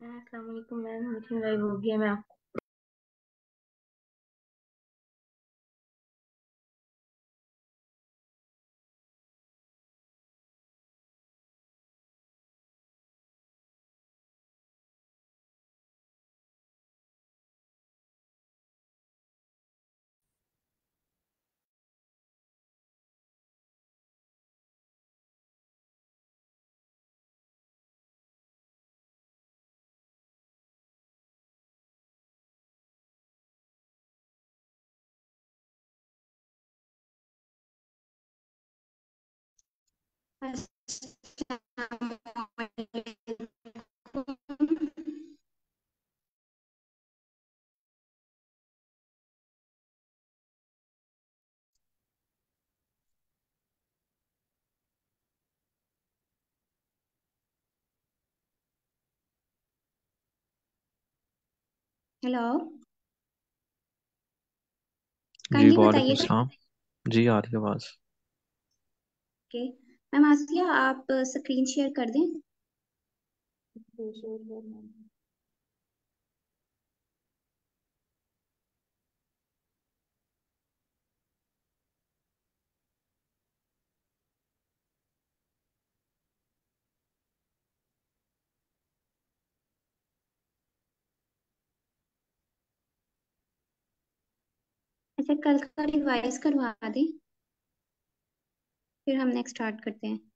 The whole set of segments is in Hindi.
अस्सलाम वालेकुम मैम, मीटिंग लाइव हो गया। मैं आपको हेलो। जी काइंडली वालेकुम बताइएगा। सलाम। जी आ रही है आवाज़। ओके मैम, आसिया आप स्क्रीन शेयर कर दें। अच्छा, कल का रिवाइज करवा दें, फिर हम नेक्स्ट स्टार्ट करते हैं।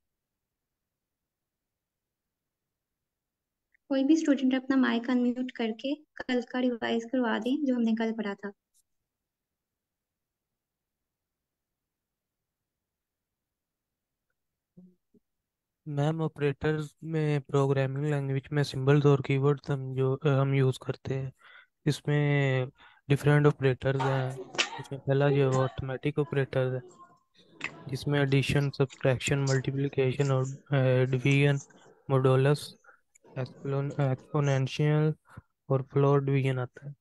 कोई भी स्टूडेंट अपना माइक अनम्यूट करके कल का रिवाइज करवा दें जो हमने कल पढ़ा था। मैम ऑपरेटर्स में प्रोग्रामिंग लैंग्वेज में सिंबल्स और कीवर्ड्स हम यूज़ करते हैं। इसमें डिफरेंट ऑपरेटर्स हैं। इसमें पहला जो है वो अर्थमेटिक ऑपरेटर्स है, जिसमें एडिशन, सब्ट्रैक्शन, मल्टीप्लिकेशन और डिवीजन, मॉडुलस, एक्सपोनेंशियल और फ्लोर डिवीजन आता है।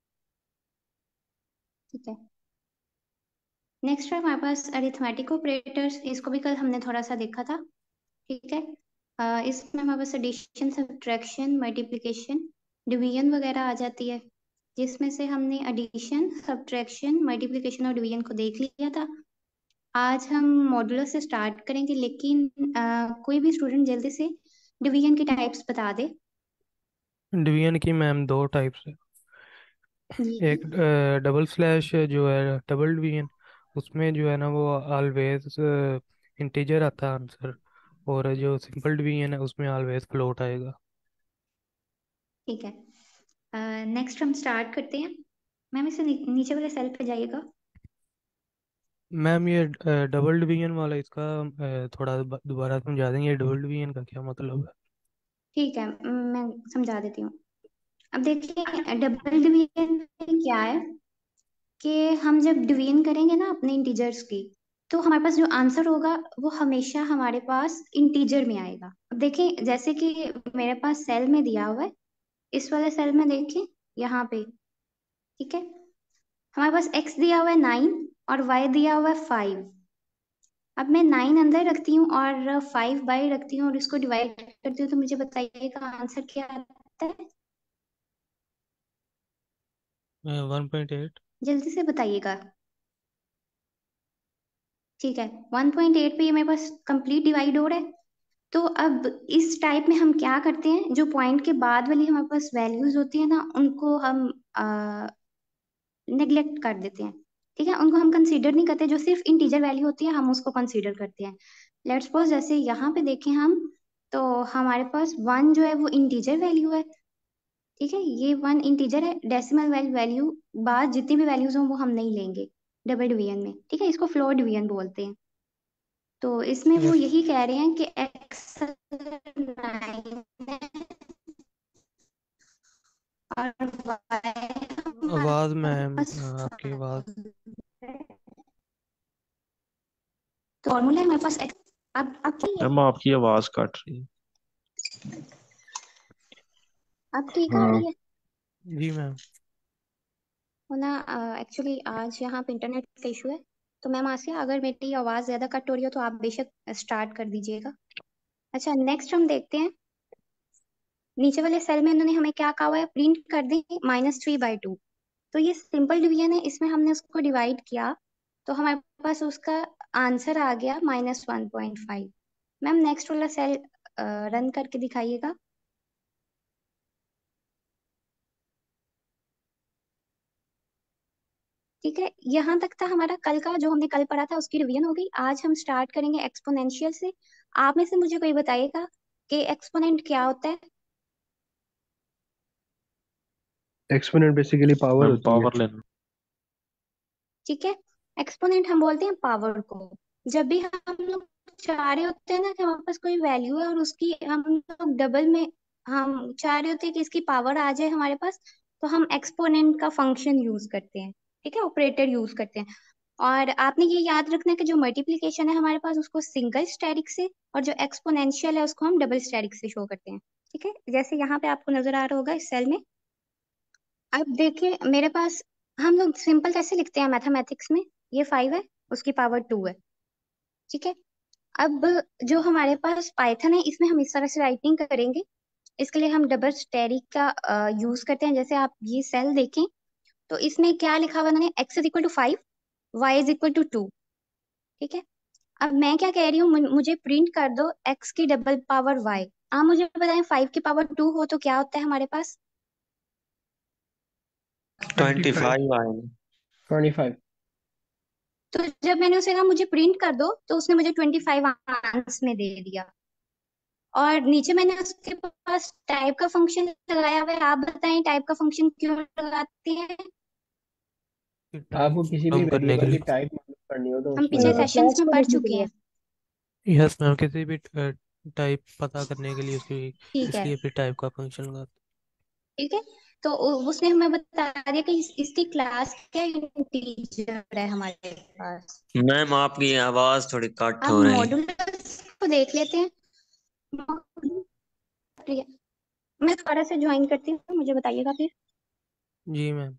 ठीक है। नेक्स्ट है हमारे पास अरिथमेटिक ऑपरेटर्स। इसको भी कल हमने थोड़ा सा देखा था। ठीक है। इसमें हमारे पास एडिशन, सब्ट्रैक्शन, मल्टीप्लिकेशन, डिवीजन वगैरह आ जाती है, जिसमें से हमने एडिशन, सब्ट्रैक्शन, मल्टीप्लिकेशन और डिवीजन को देख लिया था। आज हम मॉडुलस से स्टार्ट करेंगे, लेकिन कोई भी स्टूडेंट जल्दी से डिवीजन के टाइप्स बता दे। डिवीजन की मैम दो टाइप्स है। जी। एक डबल स्लैश जो है डबल डिवीजन, उसमें जो है ना वो ऑलवेज इंटीजर आता है आंसर, और जो सिंपल डिवीजन है उसमें ऑलवेज फ्लोट आएगा। ठीक है। नेक्स्ट हम स्टार्ट करते हैं। मैम इसे नीचे वाले सेल पे जाइएगा। मैम ये डबल डिवीजन वाला इसका थोड़ा दोबारा समझा देंगे, ये डबल डिवीजन का क्या मतलब है? ठीक है, मैं समझा देती हूँ। अब देखिए, डबल डिवीजन क्या है कि हम जब डिवीजन करेंगे ना अपने इंटीजर्स की, तो हमारे पास जो आंसर होगा वो हमेशा हमारे पास इंटीजर में आएगा। अब देखिए, जैसे कि मेरे पास सेल में दिया हुआ है, इस वाले सेल में देखिए, यहाँ पे। ठीक है। हमारे पास एक्स दिया हुआ है 9 और वाई दिया हुआ है 5। अब मैं 9 अंदर रखती हूँ और 5 बाई रखती हूँ और इसको डिवाइड करती हूँ, तो मुझे बताइएगा आंसर क्या आता है। 1.8। जल्दी से बताइएगा। ठीक है, 1.8 पे ये मेरे पास कंप्लीट डिवाइड हो रहा है। तो अब इस टाइप में हम क्या करते हैं, जो पॉइंट के बाद वाली हमारे पास वैल्यूज होती है ना, उनको हम नेग्लेक्ट कर देते हैं। ठीक है, उनको हम कंसीडर नहीं करते। जो सिर्फ इंटीजर वैल्यू होती है हम उसको कंसीडर करते हैं। लेट्स सपोज जैसे यहाँ पे देखें हम, तो हमारे पास 1 जो है वो इंटीजर वैल्यू है। ठीक है, ये 1 इंटीजर है। डेसिमल वैल्यू बाद जितनी भी वैल्यूज हों वो हम नहीं लेंगे डबल डिवीजन में। ठीक है, इसको फ्लोर डिवीजन बोलते हैं। तो इसमें वो यस। यही कह रहे हैं कि एक्स 9 है और वाई आवाज़ हमारे मैम पास आपकी आवाज़। 5 है। तो फॉर्मूला है हमारे पास एक्स। अब ठीक है। मैम आपकी आवाज़ कट रही है। अब ठीक आ हाँ। रही है। जी मैम। वो ना, एक्चुअली आज यहाँ पे इंटरनेट का इशू है। तो मैम आसिया, अगर मेरी आवाज़ ज़्यादा कट हो रही हो तो आप बेशक स्टार्ट कर दीजिएगा। अच्छा, नेक्स्ट हम देखते हैं नीचे वाले सेल में इन्होंने हमें क्या कहा हुआ है, प्रिंट कर दें -3/2। तो ये सिंपल डिवीजन है, इसमें हमने उसको डिवाइड किया तो हमारे पास उसका आंसर आ गया -1.5। मैम नेक्स्ट वाला सेल रन करके दिखाइएगा। ठीक है, यहाँ तक था हमारा कल का, जो हमने कल पढ़ा था उसकी रिवीजन हो गई। आज हम स्टार्ट करेंगे एक्सपोनेंशियल से। आप में से मुझे कोई बताइएगा कि एक्सपोनेंट क्या होता है। एक्सपोनेंट बेसिकली पावर मैम होती है। पावर लेना। ठीक है, एक्सपोनेंट हम बोलते हैं पावर को। जब भी हम लोग चाह रहे होते हैं ना कि हमारे पास कोई वैल्यू है और उसकी हम लोग डबल में, हम चाह रहे होते हैं कि इसकी पावर आ जाए हमारे पास, तो हम एक्सपोनेंट का फंक्शन यूज करते हैं। ठीक है, ऑपरेटर यूज करते हैं। और आपने ये याद रखना है कि जो मल्टीप्लिकेशन है हमारे पास उसको सिंगल स्टेरिक से, और जो एक्सपोनेंशियल है उसको हम डबल स्टेरिक से शो करते हैं। ठीक है, जैसे यहाँ पे आपको नजर आ रहा होगा इस सेल में। अब देखिए मेरे पास, हम लोग सिंपल कैसे लिखते हैं मैथमेटिक्स में, ये 5 है, उसकी पावर 2 है। ठीक है, अब जो हमारे पास पाइथन है इसमें हम इस तरह से राइटिंग करेंगे। इसके लिए हम डबल स्टेरिक का यूज करते हैं। जैसे आप ये सेल देखें तो इसमें क्या लिखा हुआ है, उन्होंने x = 5, y = 2। ठीक है, अब मैं क्या कह रही हूँ, मुझे प्रिंट कर दो x की डबल पावर y। आप मुझे बताएं 5 की पावर 2 हो तो क्या होता है हमारे पास। 25। 25 आएंगे। 25। तो जब मैंने उसे कहा मुझे प्रिंट कर दो तो उसने मुझे 25 आंसर में दे दिया। और नीचे मैंने उसके पास टाइप का फंक्शन लगाया हुआ है। आप बताएं टाइप का फंक्शन क्यों लगाती है। टाइप आपको किसी भी कम करने के वेरिएबल की लिए। टाइप मालूम करनी हो तो हम उसमें पिछले लगाते हैं। सेशंस में पढ़ चुके हैं। यस मैम, किसी भी टाइप पता करने के लिए उसकी, ठीक है। इसलिए फिर टाइप का फंक्शन लगाते ठीक है, तो उसने हमें बता दिया कि इसकी क्लास क्या इंटीजर है हमारे पास। मैम आपकी आवाज थोड़ी कट अब हो रही है। मॉड्यूलस को देख लेते हैं। प्रिया, मैं दोबारा से ज्वाइन करती हूँ, मुझे बताइएगा फिर। हैं। जी मैम।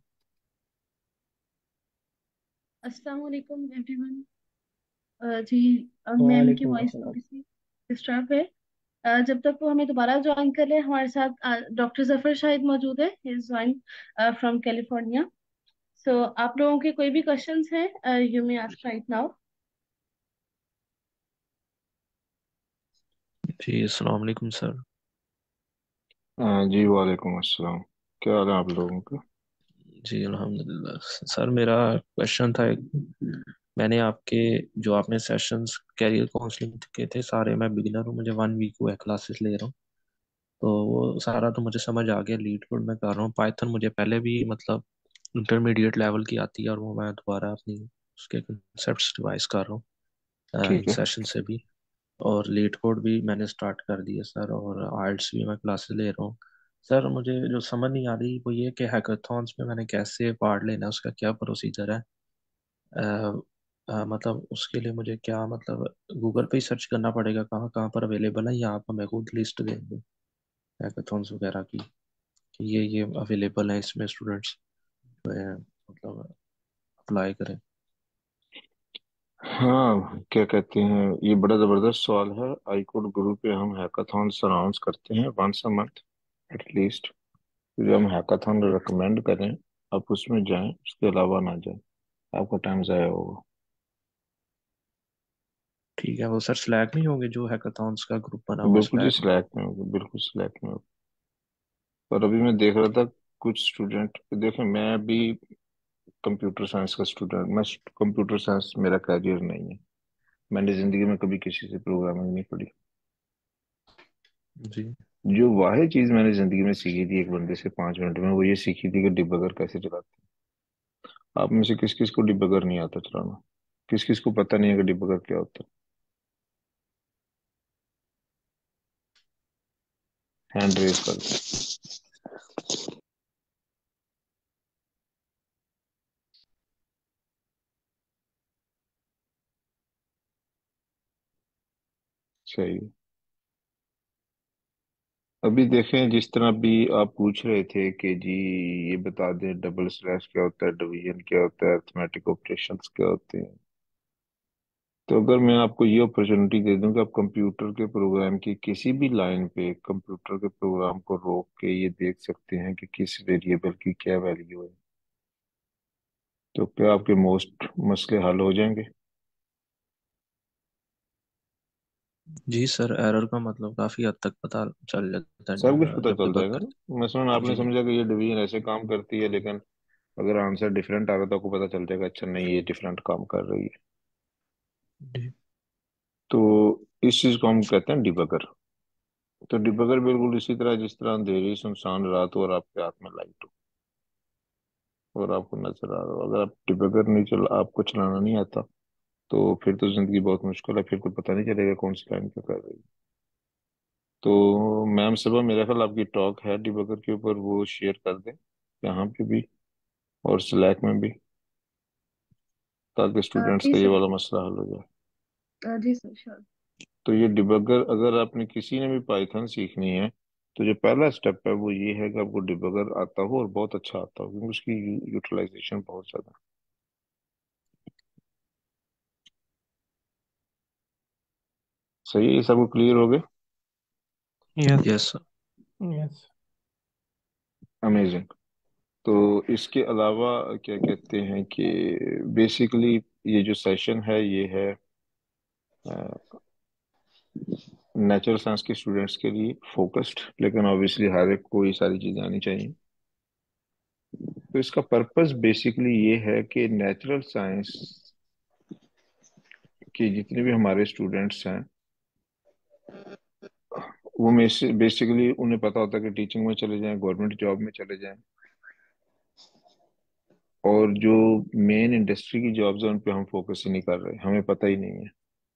अस्सलाम वालेकुम एवरीवन। जी, मैम की वालेकुम वॉइस अस्सलाम। थोड़ी सी डिस्टर्ब है। जब तक वो हमें दोबारा ज्वाइन कर ले, हमारे साथ डॉक्टर जफर शाहिद मौजूद है, he is join from California. So आप लोगों के कोई भी क्वेश्चंस हैं, you may ask right now. जी अस्सलाम वालेकुम सर। जी वालेकुम अस्सलाम। क्या हाल है आप लोगों का? जी अल्हम्दुलिल्लाह। सर मेरा क्वेश्चन था एक, मैंने आपके जो आपने सेशंस कैरियर काउंसलिंग के थे सारे, मैं बिगिनर हूँ, मुझे 1 वीक हुआ है क्लासेस ले रहा हूँ। तो वो सारा तो मुझे समझ आ गया, लीड कोड मैं कर रहा हूँ। पाइथन मुझे पहले भी मतलब इंटरमीडिएट लेवल की आती है और वो मैं दोबारा अपनी उसके कंसेप्ट रिवाइज कर रहा हूँ इन ठीक है। सेशन से भी। और लीड कोड भी मैंने स्टार्ट कर दिया सर, और आर्ट्स भी मैं क्लासेस ले रहा हूँ। सर मुझे जो समझ नहीं आ रही वो ये कि हैकाथॉन्स में मैंने कैसे पार्ट लेना है, उसका क्या प्रोसीजर है। मतलब उसके लिए मुझे क्या मतलब गूगल पे ही सर्च करना पड़ेगा कहाँ कहाँ पर अवेलेबल है, या आप हमें खुद लिस्ट देंगे हैकाथॉन्स वगैरह की कि ये अवेलेबल है, इसमें स्टूडेंट्स मतलब अप्लाई करें। हाँ, क्या कहते हैं, ये बड़ा ज़बरदस्त सवाल है। आईकोड गुरु पे हम हैकाथॉन अनाउंस करते हैं वंस अ मंथ एटलीस्ट। जो हम हैकाथॉन रिकमेंड करें, आप उसमें जाएं, उसके अलावा ना जाएं, आपका टाइम ज़ाया होगा। ठीक है, वो सर स्लैक नहीं होंगे जो हैकाथॉन्स का ग्रुप बना हुआ है बिल्कुल जी, स्लैक में। स्लैक में होगा, बिल्कुल स्लैक में होगा। पर अभी मैं देख रहा था कुछ स्टूडेंट, देखें मैं अभी कंप्यूटर साइंस का स्टूडेंट, मैं कंप्यूटर साइंस मेरा करियर नहीं है। मैंने ज़िंदगी में कभी किसी से प्रोग्रामिंग नहीं पढ़ी। जी। जो वाहिद चीज मैंने जिंदगी में सीखी थी एक बंदे से 5 मिनट में, वो ये सीखी थी कि डिबगर कैसे चलाते हैं। आप में से किस किस को डिबगर नहीं आता चलाना? किस किस को पता नहीं है कि डिबगर क्या होता है? हैंड रेज कर दो। सही है। अभी देखें, जिस तरह भी आप पूछ रहे थे कि जी ये बता दें डबल स्लैश क्या होता है, डिवीजन क्या होता है, अरिथमेटिक ऑपरेशंस क्या होते हैं। तो अगर मैं आपको ये अपॉर्चुनिटी दे दूं कि आप कंप्यूटर के प्रोग्राम की किसी भी लाइन पे कंप्यूटर के प्रोग्राम को रोक के ये देख सकते हैं कि किस वेरिएबल की क्या वैल्यू है, तो क्या आपके मोस्ट मसले हल हो जाएंगे? जी सर, एरर का मतलब काफी हद तक पता चल जाता सब कुछ है पता जब चल डिबग जाएगा करते ना। मसलन हैं। आपने जी। समझा कि ये डिवीजन ऐसे काम करती है, लेकिन अगर आंसर डिफरेंट आ रहा तो आपको पता चल जाएगा अच्छा नहीं ये डिफरेंट काम कर रही है। जी। तो इस चीज को हम कहते हैं डिबगर। तो डिबगर बिल्कुल इसी तरह जिस तरह अंधेरी सुनसान रात हो और आपके हाथ में लाइट हो और आपको नजर आ रहा हो। अगर आप डिबगर नहीं चला आपको चलाना नहीं आता तो फिर तो जिंदगी बहुत मुश्किल है, फिर तो पता नहीं चलेगा कौन सी लाइन पे कर रही है। तो मैम सुबह मेरा ख्याल आपकी टॉक है डिबगर के ऊपर, वो शेयर कर दें यहाँ पे भी और स्लैक में भी, ताकि स्टूडेंट्स जी का ये सर। वाला मसला हल हो जाए। जी सर, श्योर। तो ये डिबगर अगर आपने किसी ने भी पाइथन सीखनी है तो जो पहला स्टेप है वो ये है कि आपको डिबगर आता हो और बहुत अच्छा आता हो, क्योंकि उसकी यूटिलाइजेशन बहुत ज्यादा है। सही है, ये सबको क्लियर हो गए? Yes. Yes sir. Yes. Amazing. तो इसके अलावा क्या कहते हैं कि बेसिकली ये जो सेशन है ये है नेचुरल साइंस के स्टूडेंट्स के लिए फोकस्ड, लेकिन ऑब्वियसली हर एक को ये सारी चीजें आनी चाहिए। तो इसका पर्पस बेसिकली ये है कि नेचुरल साइंस के जितने भी हमारे स्टूडेंट्स हैं वो बेसिकली उन्हें पता होता है कि टीचिंग में चले जाएं, गवर्नमेंट जॉब में चले जाएं, और जो मेन इंडस्ट्री की जॉब्स हैं उन पे हम फोकस ही नहीं कर रहे, हमें पता ही नहीं है।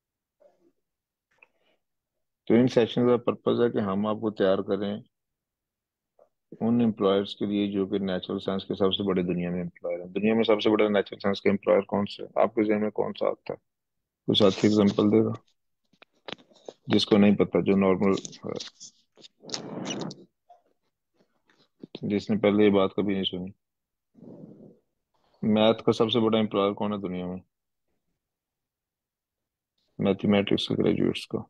तो इन सेशन का पर्पस है कि हम आपको तैयार करें उन एम्प्लॉयर्स के लिए जो कि नेचुरल साइंस के सबसे बड़े दुनिया में एम्प्लॉयर हैं। दुनिया में सबसे बड़ा नेचुरल साइंस के एम्प्लॉयर कौन से हैं? आपके जहन में कौन सा आता है? कोई साथी एग्जांपल देगा जिसको नहीं पता, जो नॉर्मल, जिसने पहले ये बात कभी नहीं सुनी। मैथ का सबसे बड़ा एम्प्लॉयर कौन है दुनिया में? मैथमेटिक्स के ग्रेजुएट्स का।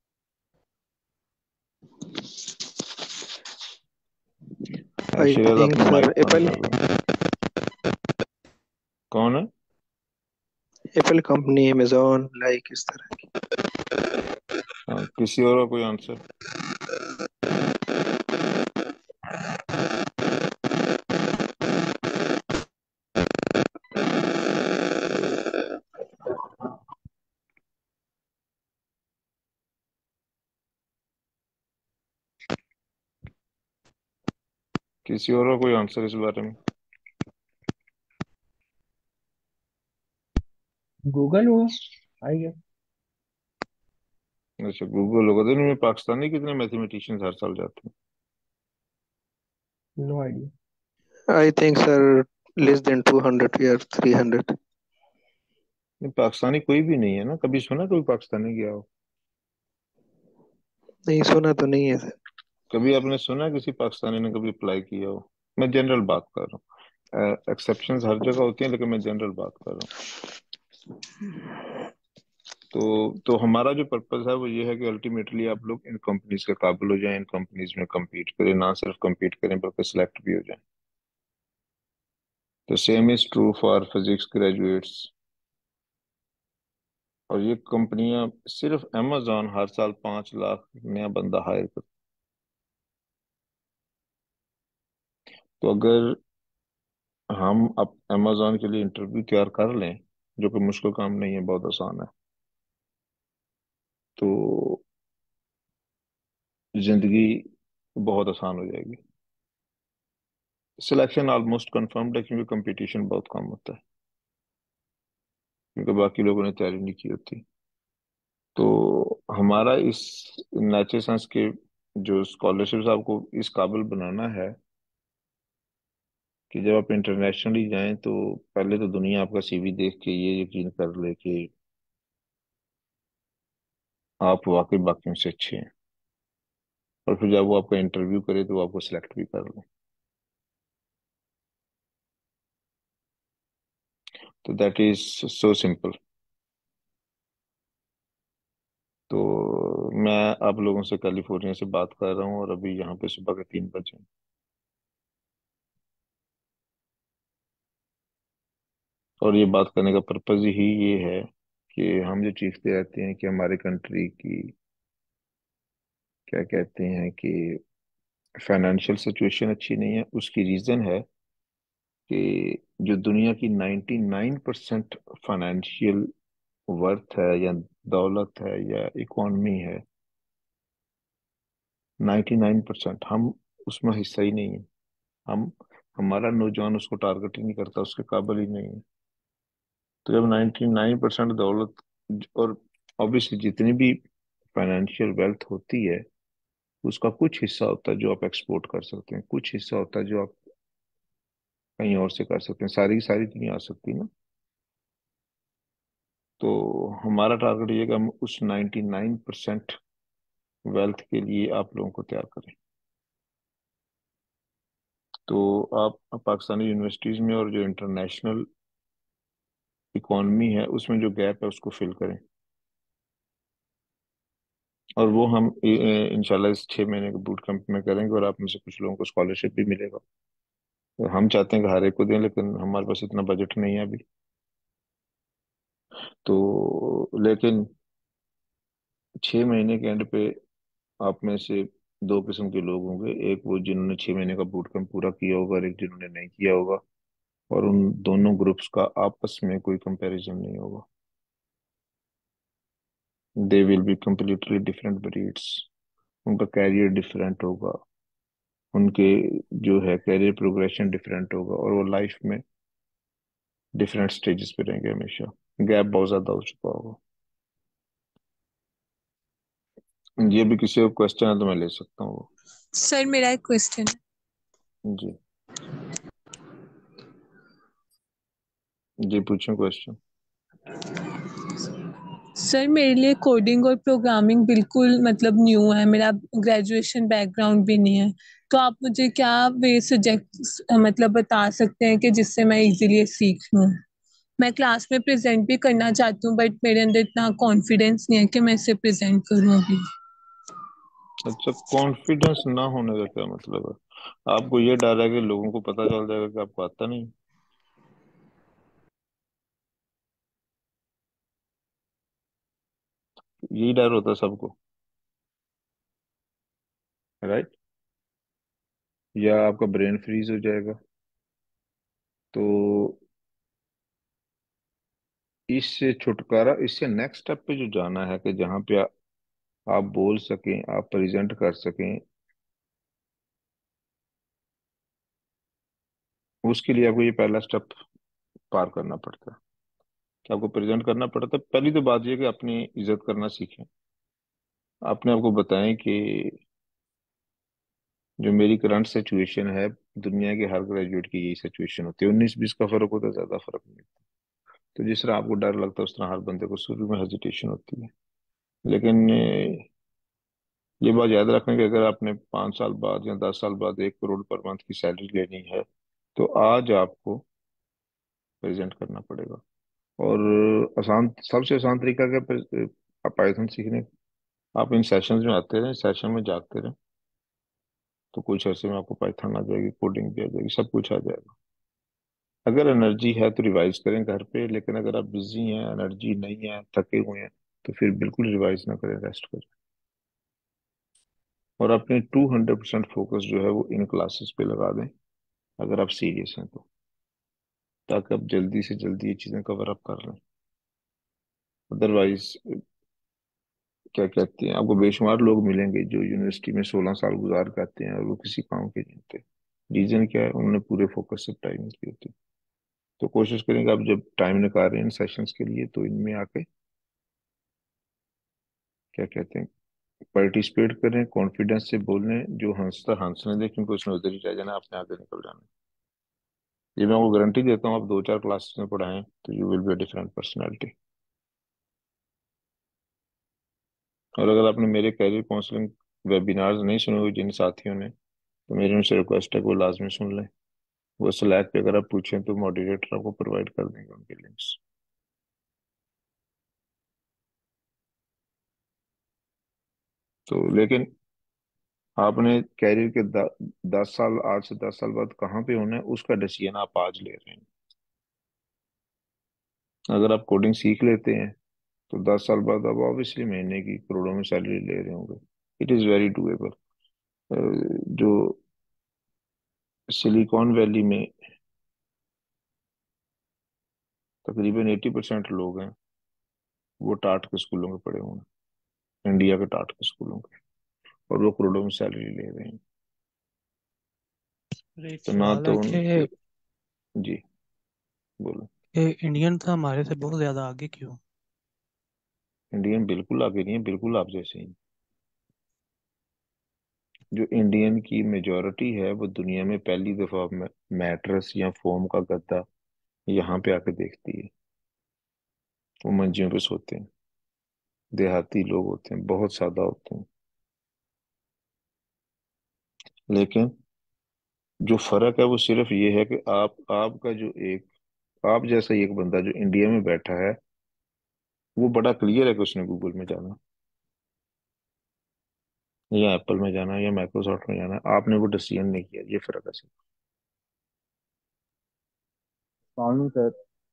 आई शिराज थिंक अपना सर माइक बंद एप्पल। कर रहे हैं। कौन है? एप्पल कंपनी, अमेजोन, लाइक इस तरह की। हाँ, किसी और का कोई आंसर? किसी और का कोई आंसर इस बारे में? गूगल हुआ, आई गेस। अच्छा, गूगल होगा। तो इनमें पाकिस्तानी कितने मैथमेटिशियंस हर साल जाते no idea. I think sir less than 200 या 300। हैं? पाकिस्तानी कोई भी नहीं है ना, कभी सुना कोई पाकिस्तानी गया हो? नहीं, सुना तो नहीं है सर। कभी आपने सुना किसी पाकिस्तानी ने कभी अप्लाई किया हो? मैं जनरल बात कर रहा हूँ, एक्सेप्शंस हर जगह होती हैं, लेकिन मैं जनरल बात कर रहा हूँ। तो हमारा जो पर्पस है वो ये है कि अल्टीमेटली आप लोग इन कंपनीज के काबिल हो जाएं, इन कंपनीज में compete करें, ना सिर्फ compete करें बल्कि सिलेक्ट भी हो जाएं। तो same is true for physics graduates. और ये कंपनियां, सिर्फ अमेजोन हर साल 5 लाख नया बंदा हायर कर। तो अगर हम अब अमेजोन के लिए इंटरव्यू तैयार कर लें, जो कि मुश्किल काम नहीं है, बहुत आसान है, तो जिंदगी बहुत आसान हो जाएगी। सिलेक्शन ऑलमोस्ट कंफर्म्ड है, क्योंकि कंपटीशन बहुत कम होता है, क्योंकि बाकी लोगों ने तैयारी नहीं की होती। तो हमारा इस नेचुरल साइंस के जो स्कॉलरशिप्स आपको इस काबिल बनाना है कि जब आप इंटरनेशनली जाएं तो पहले तो दुनिया आपका सीवी देख के ये यकीन कर ले कि आप वाकई बाकियों से अच्छे हैं, और फिर जब वो आपका इंटरव्यू करे तो वो आपको सिलेक्ट भी कर ले। तो दैट इज सो सिंपल। तो मैं आप लोगों से कैलिफोर्निया से बात कर रहा हूँ और अभी यहाँ पे सुबह के 3 बजे। और ये बात करने का पर्पज ही ये है कि हम जो चीखते रहते हैं कि हमारे कंट्री की क्या कहते हैं कि फाइनेंशियल सिचुएशन अच्छी नहीं है, उसकी रीजन है कि जो दुनिया की 99% फाइनेंशियल वर्थ है या दौलत है या इकोनॉमी है, 99% हम उसमें हिस्सा ही नहीं है। हम हमारा नौजवान उसको टारगेट ही नहीं करता, उसके काबिल ही नहीं है। तो जब 99% दौलत और ऑब्वियसली जितनी भी फाइनेंशियल वेल्थ होती है, उसका कुछ हिस्सा होता है जो आप एक्सपोर्ट कर सकते हैं, कुछ हिस्सा होता है जो आप कहीं और से कर सकते हैं, सारी की सारी तो नहीं आ सकती ना। तो हमारा टारगेट ये है कि हम उस 99% वेल्थ के लिए आप लोगों को तैयार करें। तो आप पाकिस्तानी यूनिवर्सिटीज में और जो इंटरनेशनल इकोनॉमी है उसमें जो गैप है उसको फिल करें। और वो हम इंशाल्लाह इस 6 महीने के बूट कैंप में करेंगे और आप में से कुछ लोगों को स्कॉलरशिप भी मिलेगा। तो हम चाहते हैं कि हर एक को दें, लेकिन हमारे पास इतना बजट नहीं है अभी। तो लेकिन 6 महीने के एंड पे आप में से 2 किस्म के लोग होंगे, एक वो जिन्होंने 6 महीने का बूट कैंप पूरा किया होगा और एक जिन्होंने नहीं किया होगा। और उन दोनों ग्रुप्स का आपस में कोई कंपैरिजन नहीं होगा। They will be completely different breeds. उनका कैरियर डिफरेंट होगा, उनके जो है कैरियर प्रोग्रेशन डिफरेंट होगा, और वो लाइफ में डिफरेंट स्टेजेस पे रहेंगे हमेशा। गैप बहुत ज्यादा हो चुका होगा। ये भी किसी को क्वेश्चन है तो मैं ले सकता हूँ वो। सर मेरा एक क्वेश्चन है। जी जी, पूछें क्वेश्चन। सर मेरे लिए कोडिंग और प्रोग्रामिंग बिल्कुल मतलब न्यू है, मेरा ग्रेजुएशन बैकग्राउंड भी नहीं है। तो आप मुझे क्या वे सजेस्ट मतलब बता सकते हैं कि जिससे मैं इजीली सीख लूँ। मैं क्लास में प्रेजेंट भी करना चाहती हूँ बट मेरे अंदर इतना कॉन्फिडेंस नहीं है कि मैं इसे प्रेजेंट करूँ अभी। अच्छा, कॉन्फिडेंस ना होने का क्या मतलब है? आपको ये डर है कि लोगों को पता चल जाएगा कि आपको आता नहीं? यही डर होता है सबको, राइट? या आपका ब्रेन फ्रीज हो जाएगा। तो इससे छुटकारा, इससे नेक्स्ट स्टेप पे जो जाना है कि जहाँ पे आप बोल सकें, आप प्रेजेंट कर सकें, उसके लिए आपको ये पहला स्टेप पार करना पड़ता है कि आपको प्रेजेंट करना पड़ता है। पहली तो बात यह कि अपनी इज्जत करना सीखें। अपने आपको बताएं कि जो मेरी करंट सिचुएशन है, दुनिया के हर ग्रेजुएट की यही सिचुएशन होती है। 19-20 का फर्क होता है, ज्यादा फर्क नहीं। तो जिस तरह आपको डर लगता है उस तरह हर बंदे को शुरू में हेजिटेशन होती है। लेकिन ये बात याद रखना कि अगर आपने 5 साल बाद या 10 साल बाद 1 करोड़ पर मंथ की सैलरी लेनी है, तो आज आपको प्रेजेंट करना पड़ेगा। और आसान, सबसे आसान तरीका क्या पाइथन सीखने का? आप इन सेशंस में आते रहें, सेशन में जाते रहें, तो कुछ अर्से में आपको पाइथन आ जाएगी, कोडिंग भी आ जाएगी, सब कुछ आ जाएगा। अगर एनर्जी है तो रिवाइज करें घर पे, लेकिन अगर आप बिजी हैं, एनर्जी नहीं है, थके हुए हैं, तो फिर बिल्कुल रिवाइज ना करें, रेस्ट करें। और अपने 200% फोकस जो है वो इन क्लासेस पे लगा दें अगर आप सीरियस हैं तो, ताकि आप जल्दी से जल्दी ये चीज़ें कवर अप कर लें। अदरवाइज क्या कहते हैं, आपको बेशुमार लोग मिलेंगे जो यूनिवर्सिटी में 16 साल गुजार के आते हैं और वो किसी काम के नहीं होते। रीजन क्या है? उन्होंने पूरे फोकस से टाइम नहीं दी होती। तो कोशिश करेंगे आप जब टाइम निकाल रहे हैं इन सेशंस के लिए, तो इनमें आके क्या कहते हैं पार्टिसिपेट करें, कॉन्फिडेंस से बोलें। जो हंसता हंसने दे, क्योंकि उसने उधर ही रह जाना, अपने आगे निकल जाना। ये मैं आपको गारंटी देता हूँ, आप 2-4 क्लासेस में पढ़ाएं तो you will be a different personality. और अगर आपने मेरे कैरियर काउंसलिंग वेबिनार्स नहीं सुने हुए जिन साथियों ने, तो मेरी उनसे रिक्वेस्ट है कि वो लाजमी सुन लें। वो स्लैक पे अगर आप पूछें तो मॉडरेटर आपको प्रोवाइड कर देंगे उनके लिंक्स। तो लेकिन आपने कैरियर के 10 साल, आज से 10 साल बाद कहाँ पे होना है उसका डिसीजन आप आज ले रहे हैं। अगर आप कोडिंग सीख लेते हैं तो 10 साल बाद आप ऑब्वियसली महीने की करोड़ों में सैलरी ले रहे होंगे। It is very doable. जो सिलिकॉन वैली में तकरीबन 80% लोग हैं वो टाट के स्कूलों में पढ़े हुए हैं, इंडिया के टाट के स्कूलों के, और वो करोड़ों में सैलरी ले रहे हैं। अरे एक तो ना सवाल तो है उनके। जी, बोलो। कि इंडियन था हमारे से बहुत ज्यादा आगे क्यों? इंडियन बिल्कुल आगे नहीं है, बिल्कुल आप जैसे ही। जो इंडियन की मेजोरिटी है वो दुनिया में पहली दफा मैट्रेस या फोम का गद्दा यहाँ पे आके देखती है। वो मंजियों पे सोते हैं, देहाती लोग होते हैं, बहुत सादा होते हैं। लेकिन जो फर्क है वो सिर्फ ये है कि आपका जो एक, आप जैसा ही एक बंदा जो इंडिया में बैठा है वो बड़ा क्लियर है कि उसने गूगल में जाना या एप्पल में जाना या माइक्रोसॉफ्ट में जाना, आपने वो डिसीजन नहीं किया। ये फर्क है सिर्फ। मालूम सर।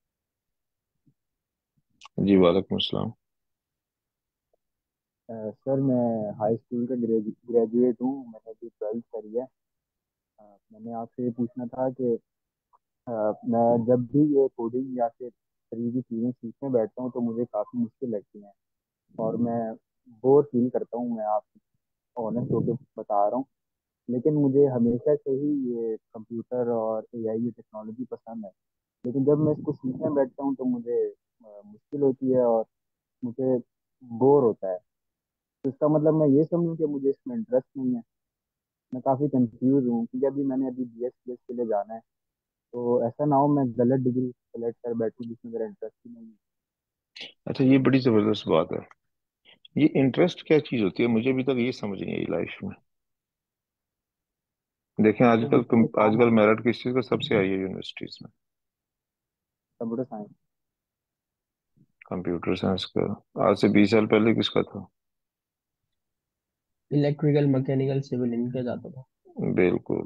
जी, वालेकुम अस्सलाम। सर मैं हाई स्कूल का ग्रेजुएट हूँ, मैंने अभी 12th करी है। मैंने आपसे ये पूछना था कि मैं जब भी ये कोडिंग या फिर तरीके की चीज़ें सीखने बैठता हूँ तो मुझे काफ़ी मुश्किल लगती हैं और मैं बोर फील करता हूँ। मैं आपको ऑनेस्ट होकर बता रहा हूँ। लेकिन मुझे हमेशा से ही ये कंप्यूटर और एआई ये टेक्नोलॉजी पसंद है। लेकिन जब मैं इसको सीखने बैठता हूँ तो मुझे मुश्किल होती है और मुझे बोर होता है। तो इसका मतलब मैं ये समझूं कि मुझे इसमें इंटरेस्ट नहीं है। मैं काफ़ी कंफ्यूज हूँ क्योंकि अभी मैंने बीएस के लिए जाना है। तो ऐसा ना हो मैं गलत डिग्री सेलेक्ट कर बैठूं जिसमें मेरा इंटरेस्ट ही नहीं है। अच्छा, ये बड़ी जबरदस्त बात है। ये इंटरेस्ट क्या चीज होती है, मुझे अभी तक ये समझ नहीं आई लाइफ में। देखें, तो जिसमें काम आजकल मेरिट किस चीज का सबसे हाई है यूनिवर्सिटीज में? Computer science. कंप्यूटर साइंस का। आज से 20 साल पहले किसका था? इलेक्ट्रिकल, मैकेनिकल, सिविल इनका जाता था। बिल्कुल।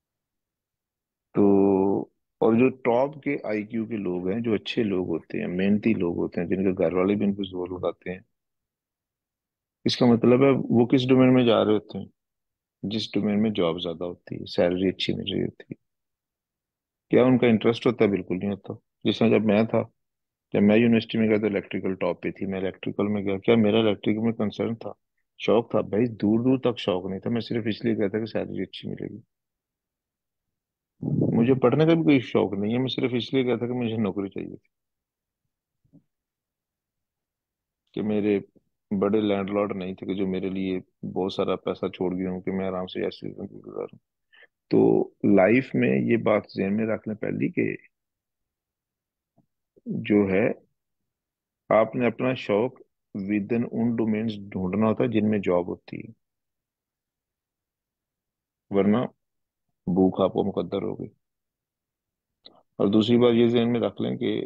तो और जो टॉप के आईक्यू के लोग हैं, जो अच्छे लोग होते हैं, मेहनती लोग होते हैं, जिनके घर वाले भी इनको जोर लगाते हैं, इसका मतलब है वो किस डोमेन में जा रहे होते हैं? जिस डोमेन में जॉब ज्यादा होती है, सैलरी अच्छी मिल रही होती है। क्या उनका इंटरेस्ट होता है? बिल्कुल नहीं होता। जैसे जब मैं यूनिवर्सिटी में गया तो इलेक्ट्रिकल टॉप पे थी, मैं इलेक्ट्रिकल में गया, क्या मेरा इलेक्ट्रिकल में कंसर्न था? शौक था भाई, दूर दूर तक शौक नहीं था। मैं सिर्फ इसलिए गया था कि सैलरी अच्छी मिलेगी। मुझे पढ़ने का भी कोई शौक नहीं है, मैं सिर्फ इसलिए गया था कि मुझे नौकरी चाहिए थी, कि मेरे बड़े लैंडलॉर्ड नहीं थे कि जो मेरे लिए बहुत सारा पैसा छोड़ गए हूँ कि मैं आराम से ऐसी जिंदगी गुजारूं। तो लाइफ में ये बात ध्यान में रख लें पहली कि जो है, आपने अपना शौक विद इन उन डोमेन्स ढूंढना होता है जिनमें जॉब होती है, वरना भूख आपको मुकद्दर होगी। और दूसरी बात ये ध्यान में रख लें कि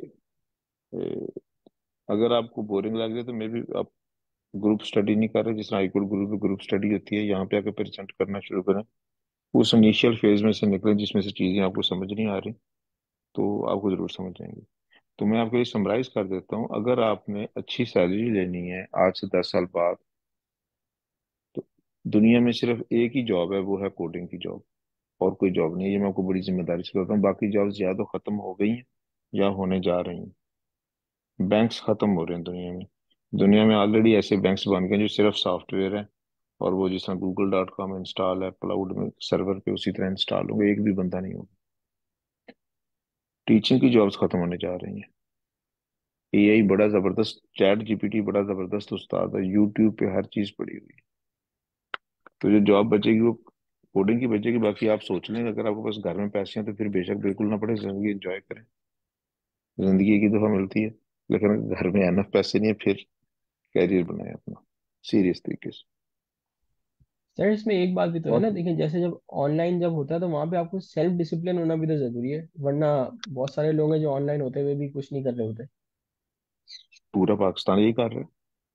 अगर आपको बोरिंग लग रही है तो मे बी आप ग्रुप स्टडी नहीं कर रहे। जिस तरह हाईकोर्ट ग्रुप में ग्रुप स्टडी होती है, यहाँ पे आकर प्रेजेंट करना शुरू करें। उस इनिशियल फेज में से निकलें जिसमें से चीजें आपको समझ नहीं आ रही, तो आपको जरूर समझ जाएंगे। तो मैं आपके लिए समराइज कर देता हूँ। अगर आपने अच्छी सैलरी लेनी है आज से 10 साल बाद, तो दुनिया में सिर्फ एक ही जॉब है, वो है कोडिंग की जॉब। और कोई जॉब नहीं है। ये मैं आपको बड़ी जिम्मेदारी से कहता हूँ। बाकी जॉब्स या तो खत्म हो गई हैं या होने जा रही हैं। बैंक्स खत्म हो रहे हैं दुनिया में। दुनिया में ऑलरेडी ऐसे बैंक्स बन गए हैं जो सिर्फ सॉफ्टवेयर है, और वो जिस तरह google.com इंस्टॉल है क्लाउड में सर्वर पे, उसी तरह इंस्टॉल होंगे, एक भी बंदा नहीं होगा। टीचिंग की जॉब्स खत्म होने जा रही हैं। एआई बड़ा जबरदस्त, चैट जीपीटी बड़ा जबरदस्त उस्ताद है, यूट्यूब पे हर चीज पड़ी हुई है। तो जो जॉब बचेगी वो कोडिंग की बचेगी। बाकी आप सोच लें, अगर आपके पास घर में पैसे हैं तो फिर बेशक बिल्कुल ना पड़े, जिंदगी एंजॉय करें। जिंदगी एक ही दफा मिलती है। लेकिन अगर घर में एनफ पैसे नहीं है, फिर कैरियर बनाए अपना सीरियस तरीके से। सर इसमें एक बात भी तो है बहुत ना, देखिए जैसे जब ऑनलाइन जब होता है तो वहां पे आपको सेल्फ डिसिप्लिन होना भी तो जरूरी है, वरना बहुत सारे लोग हैं जो ऑनलाइन होते हुए भी कुछ नहीं कर रहे होते। पूरा पाकिस्तान यही कर रहा है।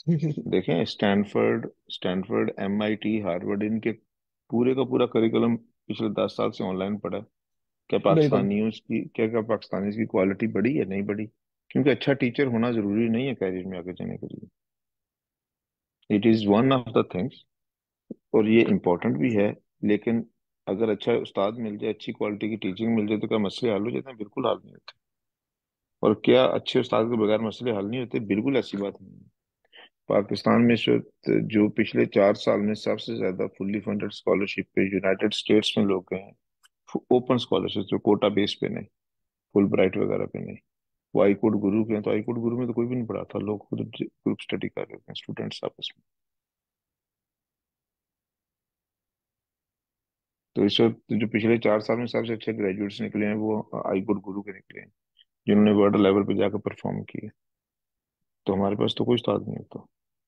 देखें, स्टैनफोर्ड स्टैनफोर्ड MIT हार्वर्ड, इनके पूरे का पूरा करिकुलम पिछले 10 साल से ऑनलाइन पढ़ा है। बिल्कुल। क्या पाकिस्तानी की क्वालिटी बढ़ी है? नहीं बढ़ी। क्योंकि अच्छा टीचर होना जरूरी नहीं है कैरियर में आगे जाने के लिए। It is one of the things, और ये इम्पोर्टेंट भी है। लेकिन अगर अच्छा उस्ताद मिल जाए, अच्छी क्वालिटी की टीचिंग मिल जाए, तो क्या मसले हल हो जाते हैं? बिल्कुल हल नहीं होते। और क्या अच्छे उस्ताद के बगैर मसले हल नहीं होते? बिल्कुल ऐसी बात नहीं है। पाकिस्तान में इस वक्त जो पिछले 4 साल में सबसे ज्यादा फुल्ली फंडेड स्कॉलरशिप पे यूनाइटेड स्टेट्स में लोग गए हैं, ओपन स्कॉलरशिप, जो कोटा बेस पे नहीं, फुल ब्राइट वगैरह पे नहीं, वो आईकोट गुरु के हैं। तो आईकोट गुरु में तो कोई भी नहीं पढ़ाता, लोग खुद ग्रुप स्टडी कर रहे हैं, स्टूडेंट्स आपस में। तो इस वक्त जो पिछले 4 साल में सबसे अच्छे ग्रेजुएट्स निकले हैं, वो आईकोट गुरु के निकले हैं, जिन्होंने वर्ल्ड लेवल पे जाकर परफॉर्म किए। तो हमारे पास तो कोई उस्ताद नहीं होता।